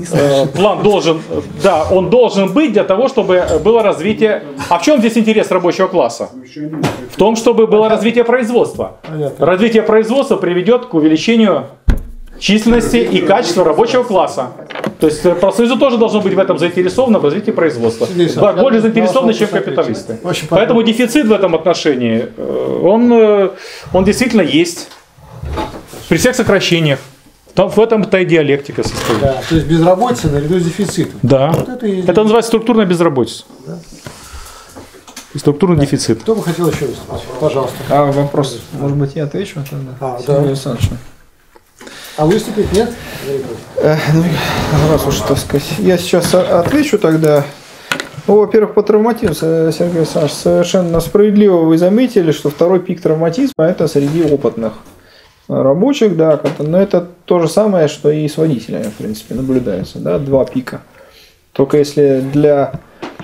он должен быть для того, чтобы было развитие. А в чем здесь интерес рабочего класса? В том, чтобы было развитие производства. Развитие производства приведет к увеличению численности и качества рабочего класса. То есть профсоюзы тоже должны быть в этом заинтересованы, в развитии производства. Более заинтересованы, чем капиталисты. Поэтому дефицит в этом отношении, он действительно есть. При всех сокращениях. В этом-то и диалектика состоит. Да, то есть безработица наряду с дефицитом. Да. Вот это называется структурная безработица. Да. Структурный дефицит. Кто бы хотел еще выступить? Пожалуйста. Вопрос, может быть, я отвечу тогда? Да. А выступить нет? Раз уж, так сказать. Я сейчас отвечу тогда. Ну, во-первых, по травматизму, Сергей Александрович, совершенно справедливо вы заметили, что второй пик травматизма – это среди опытных рабочих, да, но это то же самое, что и с водителями, в принципе, наблюдается, да, 2 пика. Только если для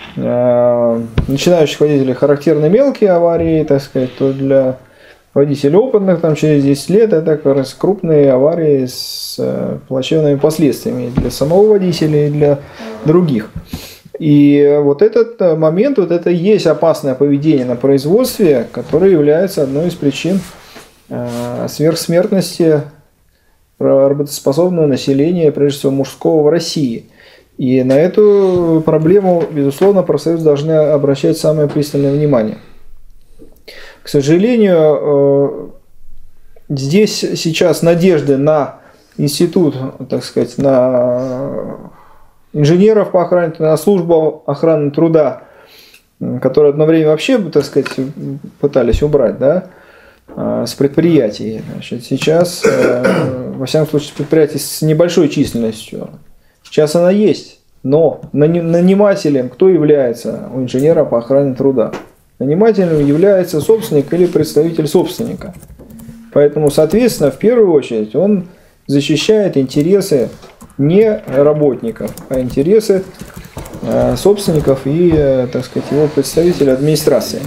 начинающих водителей характерны мелкие аварии, так сказать, то для водителей опытных там через 10 лет это как раз крупные аварии с плачевными последствиями для самого водителя и для других. И вот этот момент, вот это и есть опасное поведение на производстве, которое является одной из причин сверхсмертности работоспособного населения, прежде всего мужского, в России. И на эту проблему, безусловно, профсоюзы должны обращать самое пристальное внимание. К сожалению, здесь сейчас надежды на институт, так сказать, на инженеров по охране, на службу охраны труда, которые одно время вообще, так сказать, пытались убрать, да, с предприятий. Значит, сейчас, во всяком случае, предприятий с небольшой численностью. Сейчас она есть, но нанимателем кто является у инженера по охране труда? Нанимателем является собственник или представитель собственника. Поэтому, соответственно, в первую очередь он защищает интересы не работников, а интересы собственников и, так сказать, его представителей администрации.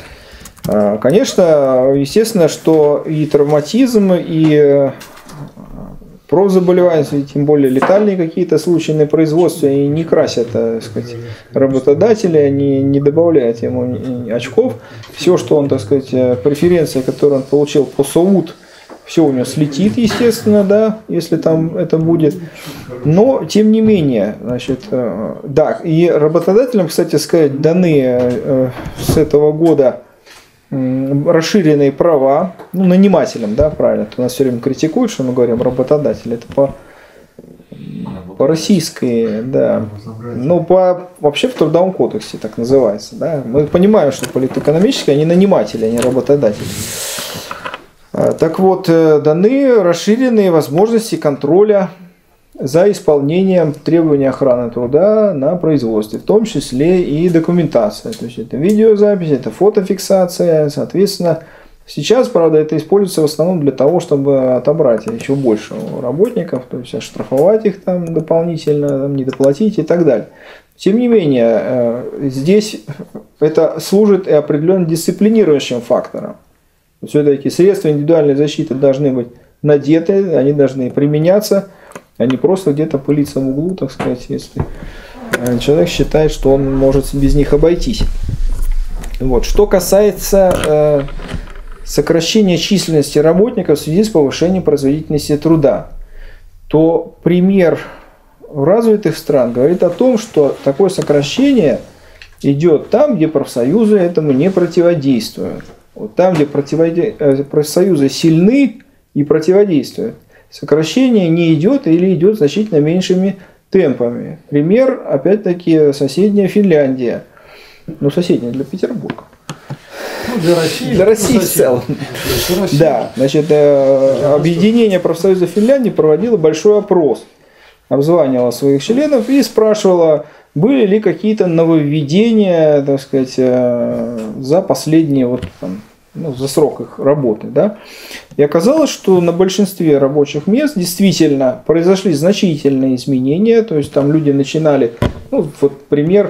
Конечно, естественно, что и травматизм, и профзаболевания, тем более летальные какие-то случаи на производстве, и не красят, так сказать, работодателя, не добавляют ему очков. Все, что он, так сказать, преференции, которые он получил по СОУД, все у него слетит, естественно, да, если там это будет. Но, тем не менее, значит, да, и работодателям, кстати сказать, даны с этого года расширенные права, ну, нанимателям, да, правильно, то нас все время критикуют, что мы говорим работодатель, это по российской, да, ну, вообще в Трудовом кодексе так называется, да, мы понимаем, что политэкономически они наниматели, а не работодатели. Так вот, даны расширенные возможности контроля за исполнением требований охраны труда на производстве, в том числе и документация. То есть это видеозапись, это фотофиксация, соответственно. Сейчас, правда, это используется в основном для того, чтобы отобрать еще больше у работников, то есть оштрафовать их там дополнительно, там, недоплатить и так далее. Тем не менее, здесь это служит и определенным дисциплинирующим фактором. Все-таки средства индивидуальной защиты должны быть надеты, они должны применяться, а не просто где-то пылиться в углу, так сказать, если человек считает, что он может без них обойтись. Вот. Что касается сокращения численности работников в связи с повышением производительности труда, то пример развитых стран говорит о том, что такое сокращение идет там, где профсоюзы этому не противодействуют. Вот там, где профсоюзы сильны и противодействуют, сокращение не идет или идет значительно меньшими темпами. Пример, опять-таки, соседняя Финляндия. Ну, соседняя для Петербурга. Ну, для России. Для России в целом. Да, значит, объединение профсоюзов Финляндии проводило большой опрос. Обзванивало своих членов и спрашивало, были ли какие-то нововведения, так сказать, за последние, вот, там, ну, за срок их работы. Да? И оказалось, что на большинстве рабочих мест действительно произошли значительные изменения. То есть там люди начинали, ну, вот пример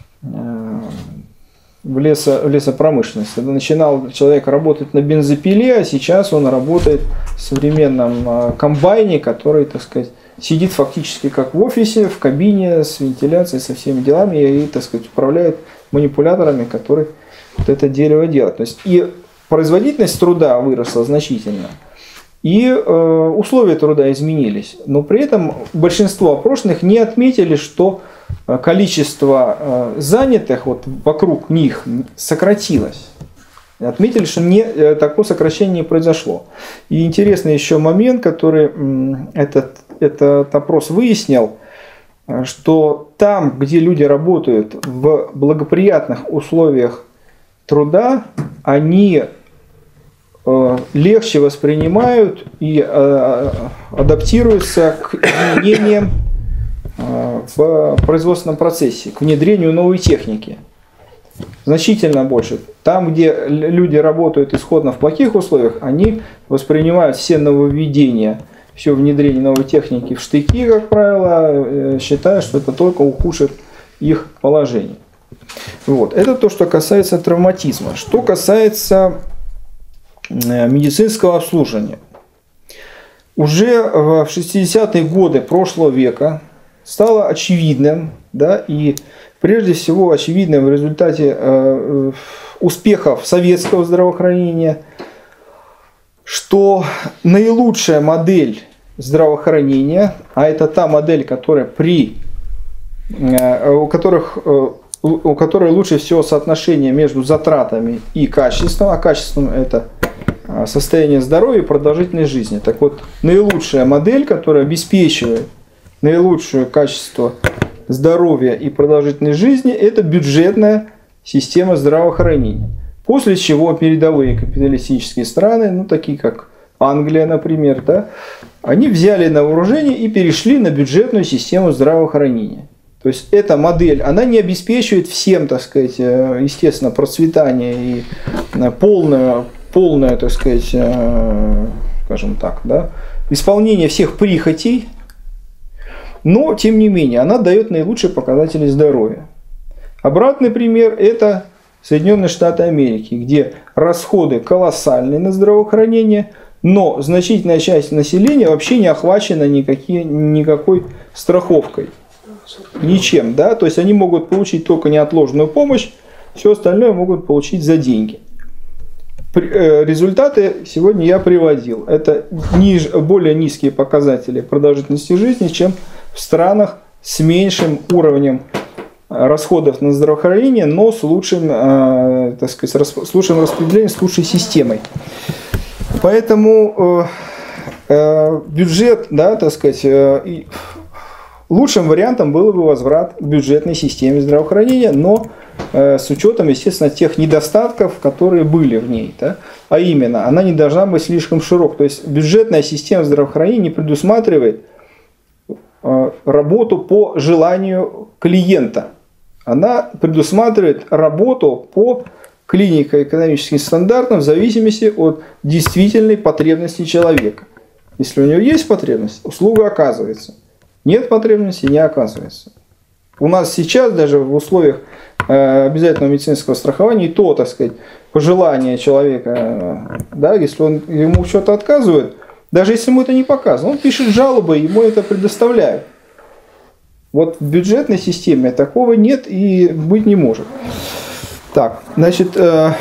в лесопромышленности. Начинал человек работать на бензопиле, а сейчас он работает в современном комбайне, который, так сказать, сидит фактически как в офисе, в кабине, с вентиляцией, со всеми делами и, так сказать, управляет манипуляторами, которые вот это дерево делают. То есть и производительность труда выросла значительно. и условия труда изменились. Но при этом большинство опрошенных не отметили, что количество занятых вот вокруг них сократилось. Отметили, что такого сокращения не произошло. И интересный еще момент, который этот опрос выяснил, что там, где люди работают в благоприятных условиях труда, они легче воспринимают и адаптируются к изменениям в производственном процессе, к внедрению новой техники. Значительно больше. Там, где люди работают исходно в плохих условиях, они воспринимают все нововведения, все внедрение новой техники в штыки, как правило, считая, что это только ухудшит их положение. Вот. Это то, что касается травматизма. Что касается медицинского обслуживания. Уже в 60-е годы прошлого века стало очевидным, да, и прежде всего очевидным в результате успехов советского здравоохранения, что наилучшая модель здравоохранения, а это та модель, которая у которой лучше всего соотношение между затратами и качеством, а качеством это состояние здоровья и продолжительность жизни. Так вот, наилучшая модель, которая обеспечивает наилучшее качество здоровья и продолжительность жизни, это бюджетная система здравоохранения. После чего передовые капиталистические страны, ну такие как Англия, например, да, они взяли на вооружение и перешли на бюджетную систему здравоохранения. То есть эта модель, она не обеспечивает всем, так сказать, естественно, процветание и полное, так сказать, скажем так, да, исполнение всех прихотей, но, тем не менее, она дает наилучшие показатели здоровья. Обратный пример – это Соединенные Штаты Америки, где расходы колоссальные на здравоохранение, но значительная часть населения вообще не охвачена никакой страховкой. Ничем, да, то есть они могут получить только неотложную помощь, все остальное могут получить за деньги. Результаты сегодня я приводил. Это более низкие показатели продолжительности жизни, чем в странах с меньшим уровнем расходов на здравоохранение, но с лучшим, так сказать, с лучшим распределением, с лучшей системой. Поэтому бюджет, да, так сказать, лучшим вариантом был бы возврат к бюджетной системе здравоохранения, но с учетом, естественно, тех недостатков, которые были в ней. Да? А именно, она не должна быть слишком широкой. То есть бюджетная система здравоохранения не предусматривает работу по желанию клиента. Она предусматривает работу по клинико-экономическим стандартам в зависимости от действительной потребности человека. Если у него есть потребность, услуга оказывается. Нет потребности, не оказывается. У нас сейчас даже в условиях обязательного медицинского страхования и то, так сказать, пожелание человека, да, если ему что-то отказывают, даже если ему это не показано, он пишет жалобы, ему это предоставляют. Вот в бюджетной системе такого нет и быть не может. Так, значит,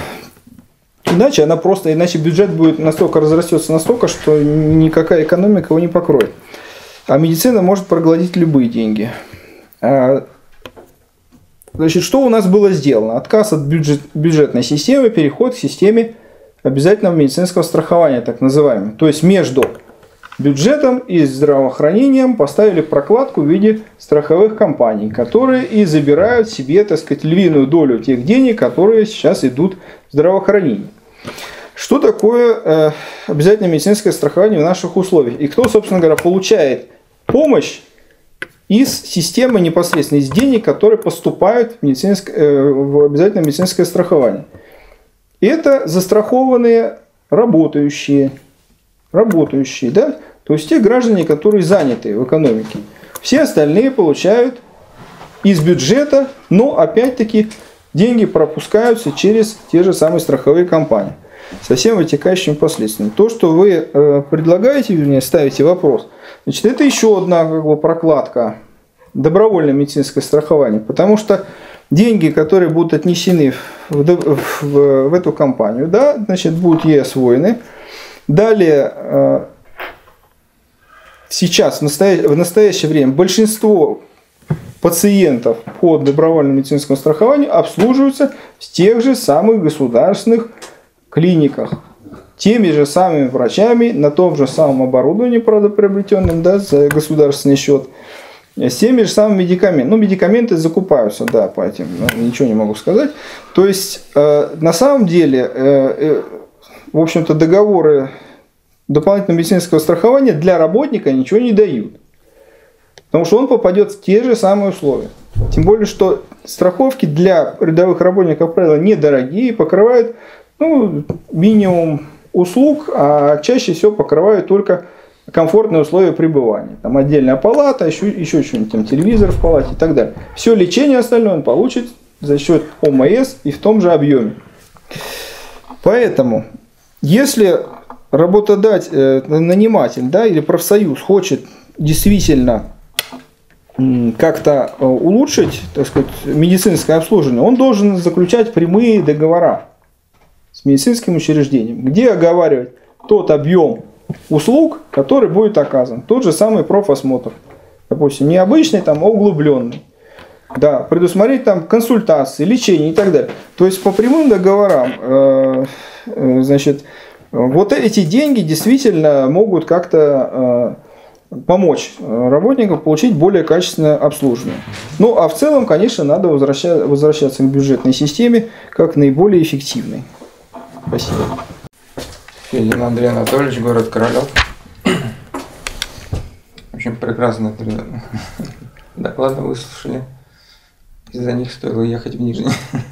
иначе бюджет будет разрастется настолько, что никакая экономика его не покроет. А медицина может проглотить любые деньги. Значит, что у нас было сделано? Отказ от бюджетной системы, переход к системе обязательного медицинского страхования, так называемой. То есть между бюджетом и здравоохранением поставили прокладку в виде страховых компаний, которые и забирают себе, так сказать, львиную долю тех денег, которые сейчас идут в здравоохранение. Что такое обязательное медицинское страхование в наших условиях? И кто, собственно говоря, получает помощь из системы непосредственно, из денег, которые поступают в обязательное медицинское страхование. Это застрахованные работающие, да? То есть те граждане, которые заняты в экономике. Все остальные получают из бюджета, но опять-таки деньги пропускаются через те же самые страховые компании со всем вытекающими последствиями. То, что вы предлагаете, вернее, ставите вопрос, значит, это еще одна прокладка добровольное медицинское страхование, потому что деньги, которые будут отнесены в эту компанию, да, значит, будут ей освоены, Далее, сейчас, в настоящее время, большинство пациентов по добровольному медицинскому страхованию обслуживаются в тех же самых государственных клиниках, теми же самыми врачами, на том же самом оборудовании, правда, приобретенном, да, за государственный счет, с теми же самыми медикаментами. Ну, медикаменты закупаются, да, по этим, ничего не могу сказать. То есть, на самом деле, в общем-то, договоры дополнительного медицинского страхования для работника ничего не дают. Потому что он попадет в те же самые условия. Тем более, что страховки для рядовых работников, как правило, недорогие, покрывают минимум услуг, а чаще всего покрывают только комфортные условия пребывания. Там отдельная палата, еще что-нибудь, там, телевизор в палате и так далее. Все лечение остальное он получит за счет ОМС и в том же объеме. Поэтому, если работодатель, наниматель, да, или профсоюз хочет действительно как-то улучшить, так сказать, медицинское обслуживание, он должен заключать прямые договора с медицинским учреждением, где оговаривать тот объем услуг, который будет оказан. Тот же самый профосмотр. Допустим, не обычный, там, а углубленный. Да, предусмотреть там консультации, лечение и так далее. То есть по прямым договорам, значит, вот эти деньги действительно могут как-то помочь работникам получить более качественное обслуживание. Ну, а в целом, конечно, надо возвращаться к бюджетной системе как наиболее эффективной. Спасибо. Федин Андрей Анатольевич, город Королев. В общем, прекрасные доклады выслушали. Из-за них стоило ехать в Нижний.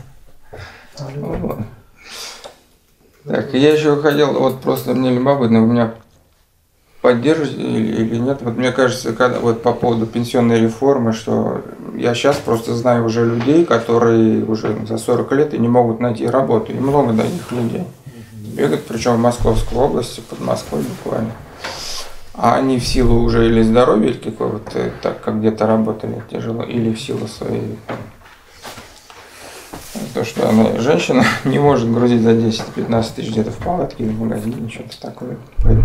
Так, я еще хотел, вот просто мне любопытно, вы меня поддержите или нет? Вот мне кажется, когда вот по поводу пенсионной реформы, что я сейчас просто знаю уже людей, которые уже за 40 лет и не могут найти работу. И много таких людей. Бегают, причем в Московской области, под Москвой буквально. А они в силу уже или здоровья, или какого-то, так как где-то работали тяжело, или в силу своей... То, что она, женщина, не может грузить за 10-15 тысяч где-то в палатке или в магазине, что-то такое.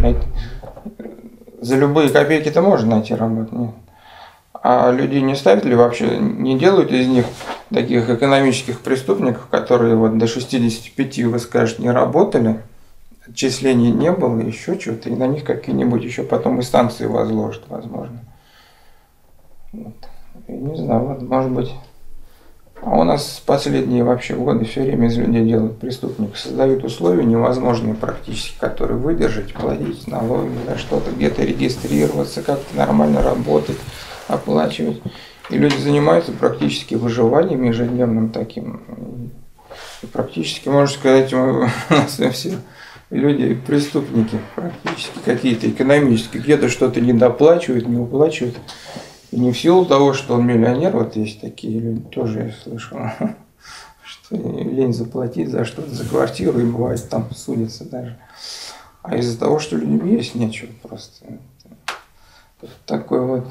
За любые копейки-то можно найти работу, нет. А людей не ставят ли вообще, не делают из них таких экономических преступников, которые вот до 65, вы скажете, не работали, отчислений не было, еще что-то, и на них какие-нибудь еще потом и санкции возложат, возможно. Вот. Я не знаю, вот, может быть. А у нас последние вообще годы все время из людей делают преступников, создают условия невозможные практически, которые выдержать, платить налоги, за что-то, где-то регистрироваться, как-то нормально работать, оплачивать. И люди занимаются практически выживанием ежедневным таким. И практически, можно сказать, у нас все люди преступники, практически какие-то экономические, где-то что-то недоплачивают, не уплачивают. И не в силу того, что он миллионер, вот есть такие люди, тоже я слышал, что лень заплатить за что-то, за квартиру, и бывает там судятся даже. А из-за того, что людям есть нечего просто. Такой вот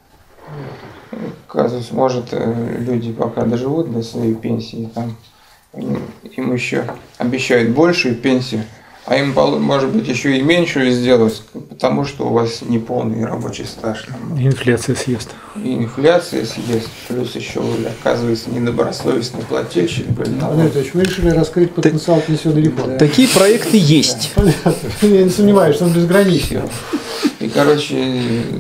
казус, может, люди пока доживут до своей пенсии, там, им еще обещают большую пенсию, а им, может быть, еще и меньшую сделать, потому что у вас неполный рабочий стаж. Инфляция съест. И инфляция съест, плюс еще вы, оказывается, недобросовестный плательщик. Андрей Анатольевич, мы решили раскрыть потенциал пенсионной реформы. Такие проекты есть. Понятно. Я не сомневаюсь, что он безграничный. И, короче,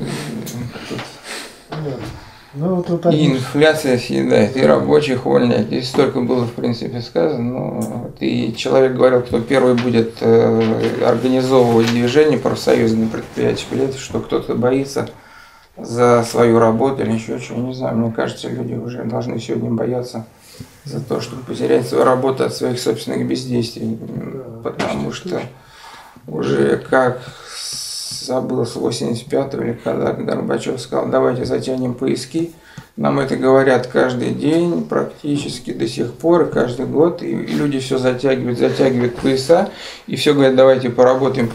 и инфляция съедает, и рабочих увольняет. Здесь столько было, в принципе, сказано. И человек говорил, кто первый будет организовывать движение профсоюзные предприятия, что кто-то боится за свою работу или еще что-то. Не знаю, мне кажется, люди уже должны сегодня бояться за то, чтобы потерять свою работу от своих собственных бездействий. Потому что уже как... забыл с 85-го, или когда Горбачев сказал, давайте затянем пояски. Нам это говорят каждый день практически до сих пор, каждый год. И люди все затягивают пояса. И все говорят, давайте поработаем.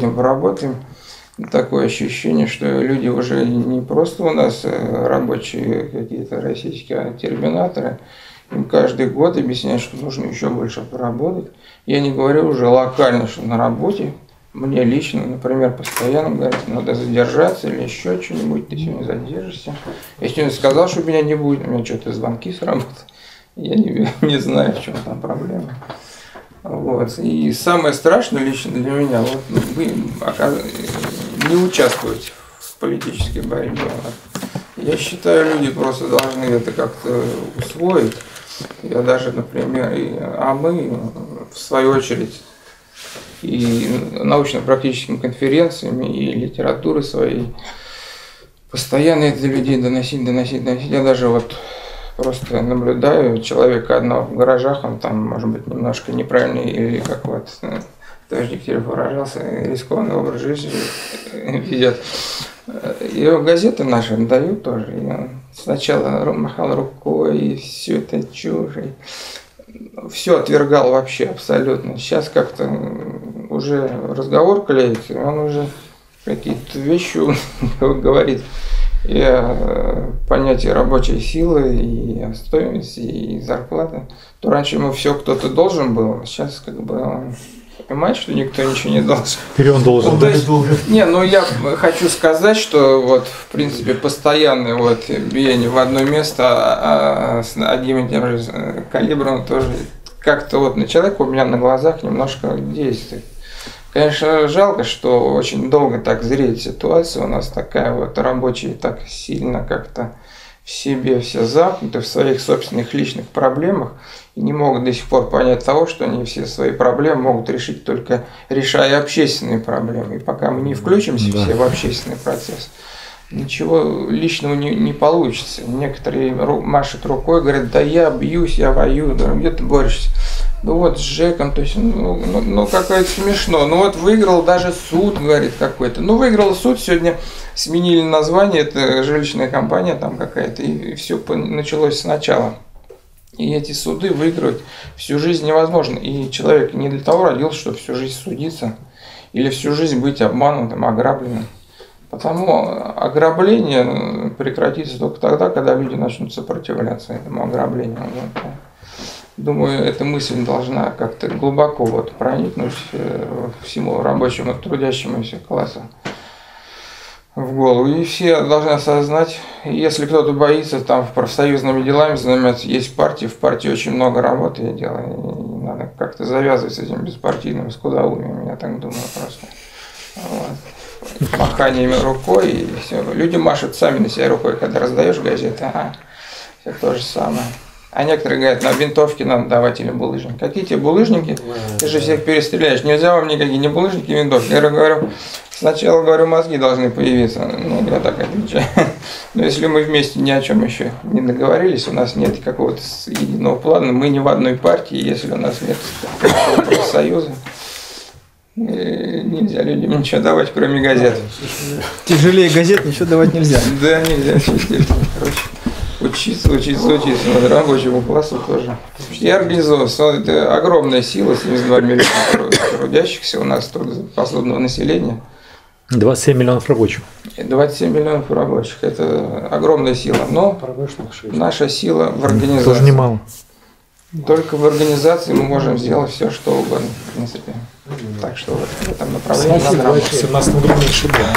Такое ощущение, что люди уже не просто у нас рабочие какие-то российские, а терминаторы. Им каждый год объясняют, что нужно еще больше поработать. Я не говорю уже локально, что на работе мне лично, например, постоянно говорят, надо задержаться или еще что-нибудь, ты сегодня задержишься. Я сегодня сказал, что меня не будет, у меня что-то звонки с работы, я не знаю, в чем там проблема. Вот. И самое страшное лично для меня, вот, вы не участвовать в политической борьбе. Я считаю, люди просто должны это как-то усвоить. Я даже, например, мы, в свою очередь, и научно-практическими конференциями, и литературы своей, постоянно это до людей доносить. Я даже вот просто наблюдаю человека одного в гаражах, он там, может быть, немножко неправильный, или как вот товарищ Дегтярев выражался, рискованный образ жизни ведет. Его газеты наши дают тоже. И он сначала махал рукой, и все это чушь. Все отвергал вообще абсолютно. Сейчас как-то уже разговор клеится, он уже какие-то вещи говорит и о понятии рабочей силы, и о стоимости, и зарплаты. То раньше ему все кто-то должен был, а сейчас как бы он понимает, что никто ничего не должен. Теперь он должен. Ну, то есть, не, ну я хочу сказать, что вот в принципе постоянное вот биение в одно место, с одним и тем же калибром тоже как-то вот на человека у меня на глазах немножко действует. Конечно, жалко, что очень долго так зреет ситуация, у нас такая вот рабочие так сильно как-то в себе все замкнуты, в своих собственных личных проблемах, и не могут до сих пор понять того, что они все свои проблемы могут решить только решая общественные проблемы. И пока мы не включимся все в общественный процесс, ничего личного не получится. Некоторые машут рукой, говорят, да я бьюсь, я воюю, да где ты борешься? Ну вот с ЖЭКом, то есть, ну какое-то смешно. Ну вот выиграл даже суд, говорит какой-то. Ну выиграл суд, сегодня сменили название, это жилищная компания там какая-то, и все началось сначала. И эти суды выигрывать всю жизнь невозможно. И человек не для того родился, чтобы всю жизнь судиться, или всю жизнь быть обманутым, ограбленным. Потому ограбление прекратится только тогда, когда люди начнут сопротивляться этому ограблению. Думаю, эта мысль должна как-то глубоко вот проникнуть всему рабочему, трудящемуся классу в голову. И все должны осознать, если кто-то боится там профсоюзными делами заниматься, есть партии, в партии очень много работы я делаю, и надо как-то завязывать с этим беспартийным скудоумием, я так думаю просто. Вот. Маханиями рукой, и все. Люди машут сами на себя рукой, когда раздаешь газеты, все то же самое. А некоторые говорят, на винтовки надо давать или булыжники. Какие тебе булыжники? Ты же всех перестреляешь. Нельзя вам никакие ни булыжники, ни винтовки. Я говорю, сначала говорю, мозги должны появиться. Ну, я так отвечаю. Но если мы вместе ни о чем еще не договорились, у нас нет какого-то единого плана, мы не в одной партии, если у нас нет профсоюза, нельзя людям ничего давать, кроме газет. Тяжелее газет ничего давать нельзя. Да, нельзя. Короче. Учиться, надо рабочему классу тоже. И организовываться. Это огромная сила, 72 миллиона трудящихся у нас, трудоспособного населения. 27 миллионов рабочих. 27 миллионов рабочих. Это огромная сила. Но наша сила в организации. Тоже немало. Только в организации мы можем сделать все, что угодно, в принципе. Так что в этом направлении надо работать. В 17 году меньше было.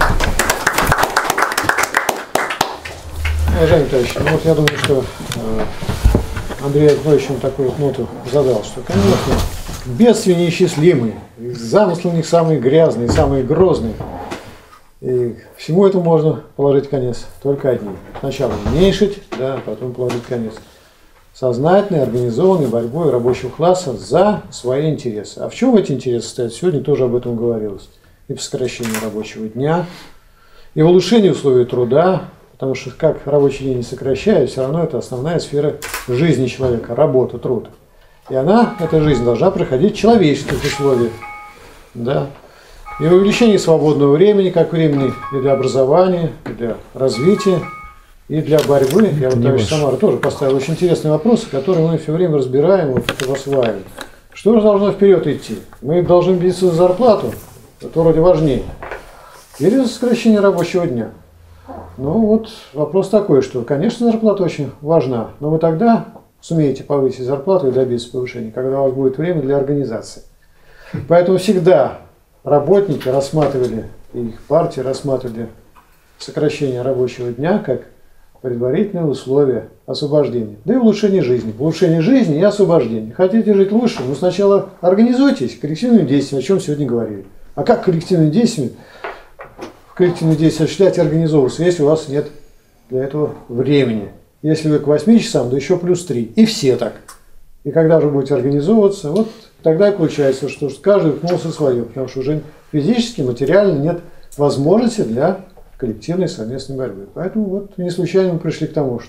Уважаемый товарищ, ну вот я думаю, что Андрей Анатольевич такую вот ноту задал, что, конечно, бедствия неисчислимые, замыслы у них самые грязные, самые грозные. И всему этому можно положить конец только одним. Сначала уменьшить, да, потом положить конец. Сознательной, организованной борьбой рабочего класса за свои интересы. А в чем эти интересы стоят? Сегодня тоже об этом говорилось. И в сокращении рабочего дня, и в улучшении условий труда. Потому что как рабочий день не сокращает, все равно это основная сфера жизни человека, работа, труд. И она, эта жизнь, должна проходить в человеческих условиях. Да. И увеличение свободного времени, как времени и для образования, и для развития, и для борьбы. Я вот, товарищ Самара, тоже поставил очень интересные вопросы, которые мы все время разбираем, вот, осваиваем. Что же должно вперед идти? Мы должны биться за зарплату, это вроде важнее, или за сокращение рабочего дня. Ну вот вопрос такой, что, конечно, зарплата очень важна, но вы тогда сумеете повысить зарплату и добиться повышения, когда у вас будет время для организации. Поэтому всегда работники рассматривали, и их партии рассматривали сокращение рабочего дня как предварительное условие освобождения. Да и улучшение жизни. Улучшение жизни и освобождение. Хотите жить лучше? Ну сначала организуйтесь коллективными действиями, о чем сегодня говорили. А как коллективные действия осуществлять и организовываться, если у вас нет для этого времени? Если вы к 8 часам, да еще плюс 3. И все так. И когда же будете организовываться, вот тогда и получается, что каждый уткнулся свое, потому что уже физически, материально нет возможности для коллективной совместной борьбы. Поэтому вот не случайно мы пришли к тому,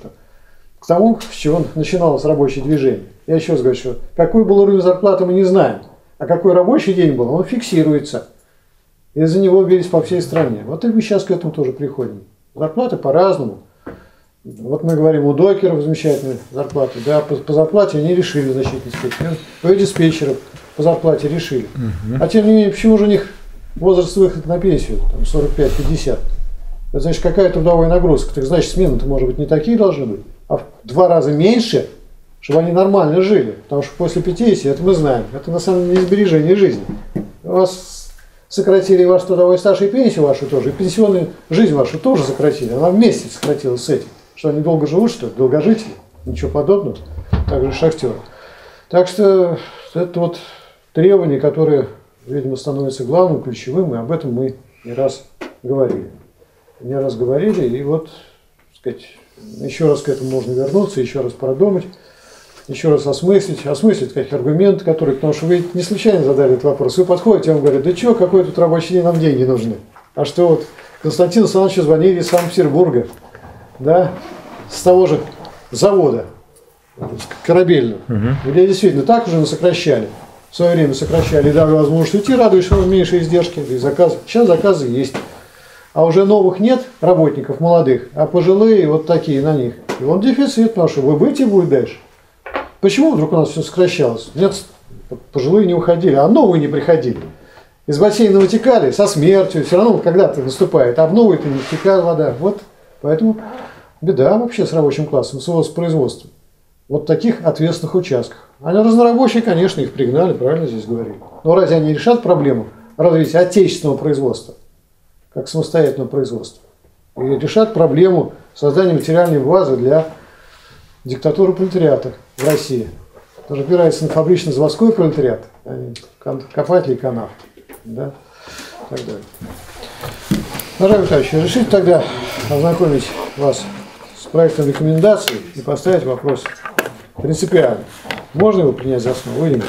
с чего начиналось рабочее движение. Я еще раз говорю, что какой был уровень зарплаты, мы не знаем. А какой рабочий день был, он фиксируется. Из-за него бились по всей стране. Вот и мы сейчас к этому тоже приходим. Зарплаты по-разному. Вот мы говорим, у докеров замечательные зарплаты. Да, по зарплате они решили в значительной степени. У диспетчеров по зарплате решили. А тем не менее, почему же у них возраст выхода на пенсию, там 45-50? Это значит, какая трудовая нагрузка? Так значит, смены-то, может быть, не такие должны быть, а в 2 раза меньше, чтобы они нормально жили. Потому что после 50, это мы знаем, это на самом деле сбережение жизни. У вас сократили ваш трудовой стаж и пенсию вашу тоже, и пенсионную жизнь вашу тоже сократили. Она вместе сократилась с этим. Что они долго живут, что ли? Долгожители? Ничего подобного. Также шахтеры. Так что это вот требование, которое, видимо, становится главным, ключевым, и об этом мы не раз говорили. И вот, так сказать, еще раз к этому можно вернуться, еще раз продумать, еще раз осмыслить каких аргументы, которые, потому что вы не случайно задали этот вопрос. Вы подходите, вам говорят, да что, какой тут рабочий день, нам деньги нужны. А что вот Константину Александровичу звонили из Санкт-Петербурга, да, с того же завода корабельного, где действительно так уже мы сокращали. В свое время сокращали, и дали возможность уйти, радуясь, что меньше издержки, и заказ. Сейчас заказы есть. А уже новых нет работников молодых, а пожилые вот такие на них. И он дефицит, потому что выбытие будет дальше. Почему вдруг у нас все сокращалось? Нет, пожилые не уходили, а новые не приходили. Из бассейна вытекали со смертью, все равно когда-то наступает, а в новые-то не втекает вода. Вот поэтому беда вообще с рабочим классом, с воспроизводством. Вот в таких ответственных участках. Они разнорабочие, конечно, их пригнали, правильно здесь говорили. Но разве они решат проблему развития отечественного производства, как самостоятельного производства? И решат проблему создания материальной базы для диктатуры пролетариата в России. Тоже опирается на фабрично-заводской пролетариат, а не копатели канав. Да? И так далее. Дорогой товарищи, решите тогда ознакомить вас с проектом рекомендаций и поставить вопрос принципиально. Можно его принять за основу или нет?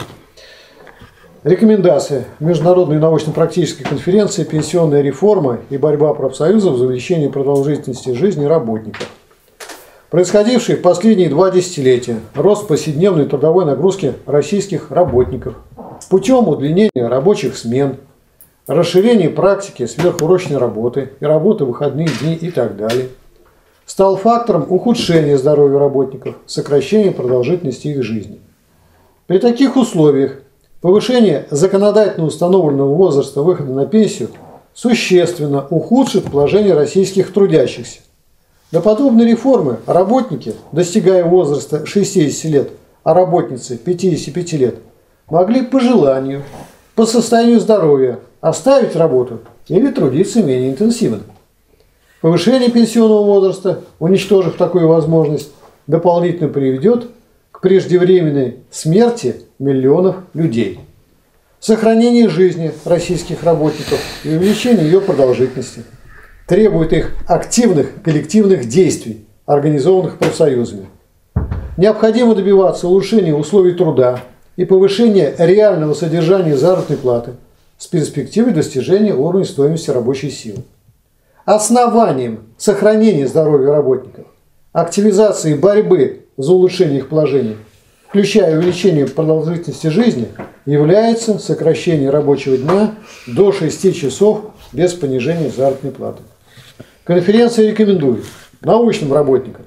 Рекомендация Международной научно-практической конференции «Пенсионная реформа и борьба профсоюзов за увеличение продолжительности жизни работников». Происходивший в последние 2 десятилетия рост повседневной трудовой нагрузки российских работников путем удлинения рабочих смен, расширения практики сверхурочной работы и работы в выходные дни и так далее, стал фактором ухудшения здоровья работников, сокращения продолжительности их жизни. При таких условиях повышение законодательно установленного возраста выхода на пенсию существенно ухудшит положение российских трудящихся. До подобной реформы работники, достигая возраста 60 лет, а работницы 55 лет, могли по желанию, по состоянию здоровья оставить работу или трудиться менее интенсивно. Повышение пенсионного возраста, уничтожив такую возможность, дополнительно приведет к преждевременной смерти миллионов людей. Сохранение жизни российских работников и увеличение ее продолжительности требует их активных коллективных действий, организованных профсоюзами. Необходимо добиваться улучшения условий труда и повышения реального содержания заработной платы с перспективой достижения уровня стоимости рабочей силы. Основанием сохранения здоровья работников, активизации борьбы за улучшение их положения, включая увеличение продолжительности жизни, является сокращение рабочего дня до 6 часов без понижения заработной платы. Конференция рекомендует научным работникам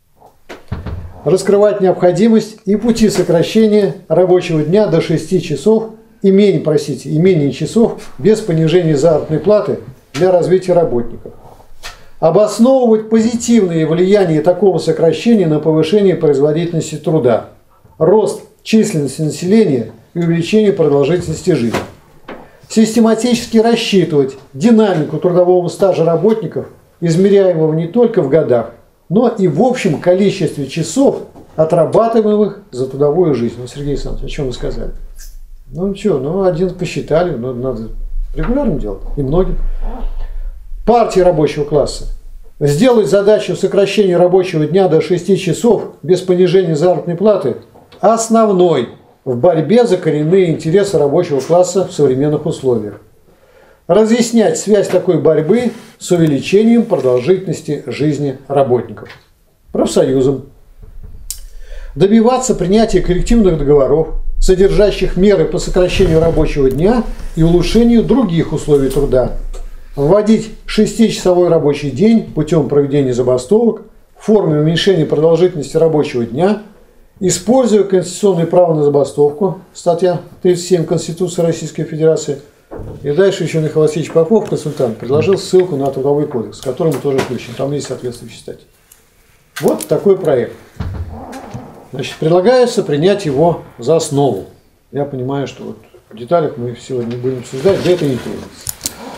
раскрывать необходимость и пути сокращения рабочего дня до 6 часов и менее часов без понижения заработной платы для развития работников. Обосновывать позитивные влияния такого сокращения на повышение производительности труда, рост численности населения и увеличение продолжительности жизни. систематически рассчитывать динамику трудового стажа работников, измеряемого не только в годах, но и в общем количестве часов, отрабатываемых за трудовую жизнь. Ну, Сергей Александрович, о чем вы сказали? Ну что, ну один посчитали, но надо регулярно делать, и многим. Партия рабочего класса сделать задачу сокращения рабочего дня до 6 часов без понижения заработной платы основной в борьбе за коренные интересы рабочего класса в современных условиях. Разъяснять связь такой борьбы с увеличением продолжительности жизни работников. Профсоюзам. Добиваться принятия коллективных договоров, содержащих меры по сокращению рабочего дня и улучшению других условий труда. Вводить 6-часовой рабочий день путем проведения забастовок в форме уменьшения продолжительности рабочего дня, используя конституционное право на забастовку, статья 37 Конституции Российской Федерации. И дальше еще Михаил Васильевич Попов, консультант, предложил ссылку на Трудовой кодекс, к которому тоже включен. Там есть соответствующие статьи. Вот такой проект. Значит, предлагается принять его за основу. Я понимаю, что вот в деталях мы сегодня не будем обсуждать, да это не требуется.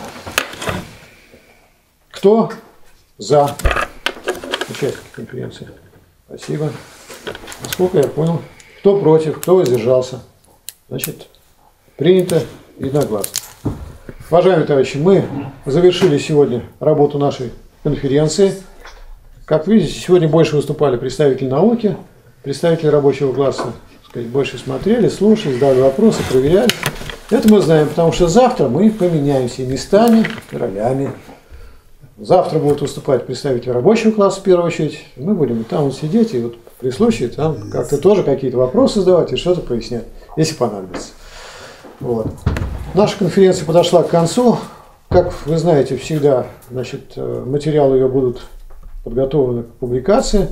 Кто за участники конференции? Спасибо. Насколько я понял, кто против, кто воздержался. Значит, принято единогласно. Уважаемые товарищи, мы завершили сегодня работу нашей конференции. Как видите, сегодня больше выступали представители науки, представители рабочего класса, так сказать, больше смотрели, слушали, задали вопросы, проверяли. Это мы знаем, потому что завтра мы поменяемся местами, ролями. Завтра будут выступать представители рабочего класса в первую очередь. Мы будем там вот сидеть и вот при случае там как-то тоже какие-то вопросы задавать и что-то пояснять, если понадобится. Вот. Наша конференция подошла к концу. Как вы знаете, всегда, значит, материалы ее будут подготовлены к публикации.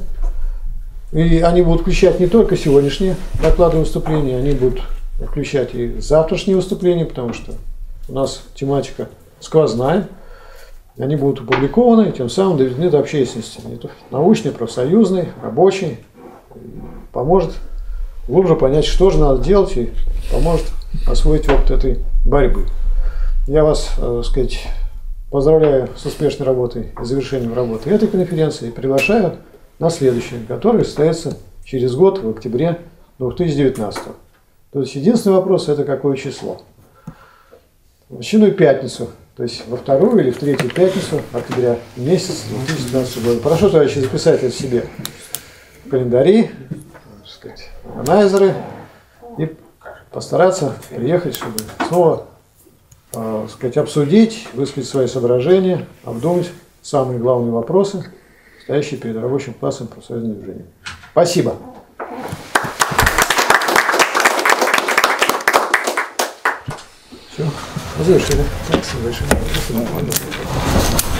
И они будут включать не только сегодняшние доклады и выступления, они будут включать и завтрашние выступления, потому что у нас тематика сквозная. Они будут опубликованы и тем самым доведены до общественности. Научный, профсоюзный, рабочий. Поможет глубже понять, что же надо делать, и поможет освоить опыт этой борьбы. Я вас, так сказать, поздравляю с успешной работой и завершением работы этой конференции и приглашаю на следующую, которая состоится через год, в октябре 2019. То есть единственный вопрос – это какое число. В очередную пятницу, то есть во вторую или в третью пятницу октября месяца 2019 года. Прошу, товарищи, записать это себе в календари, так сказать, органайзеры и постараться приехать, чтобы снова, так сказать, обсудить, высказать свои соображения, обдумать самые главные вопросы, стоящие перед рабочим классом профсоюзного движения. Спасибо. Все, завершили. Спасибо большое.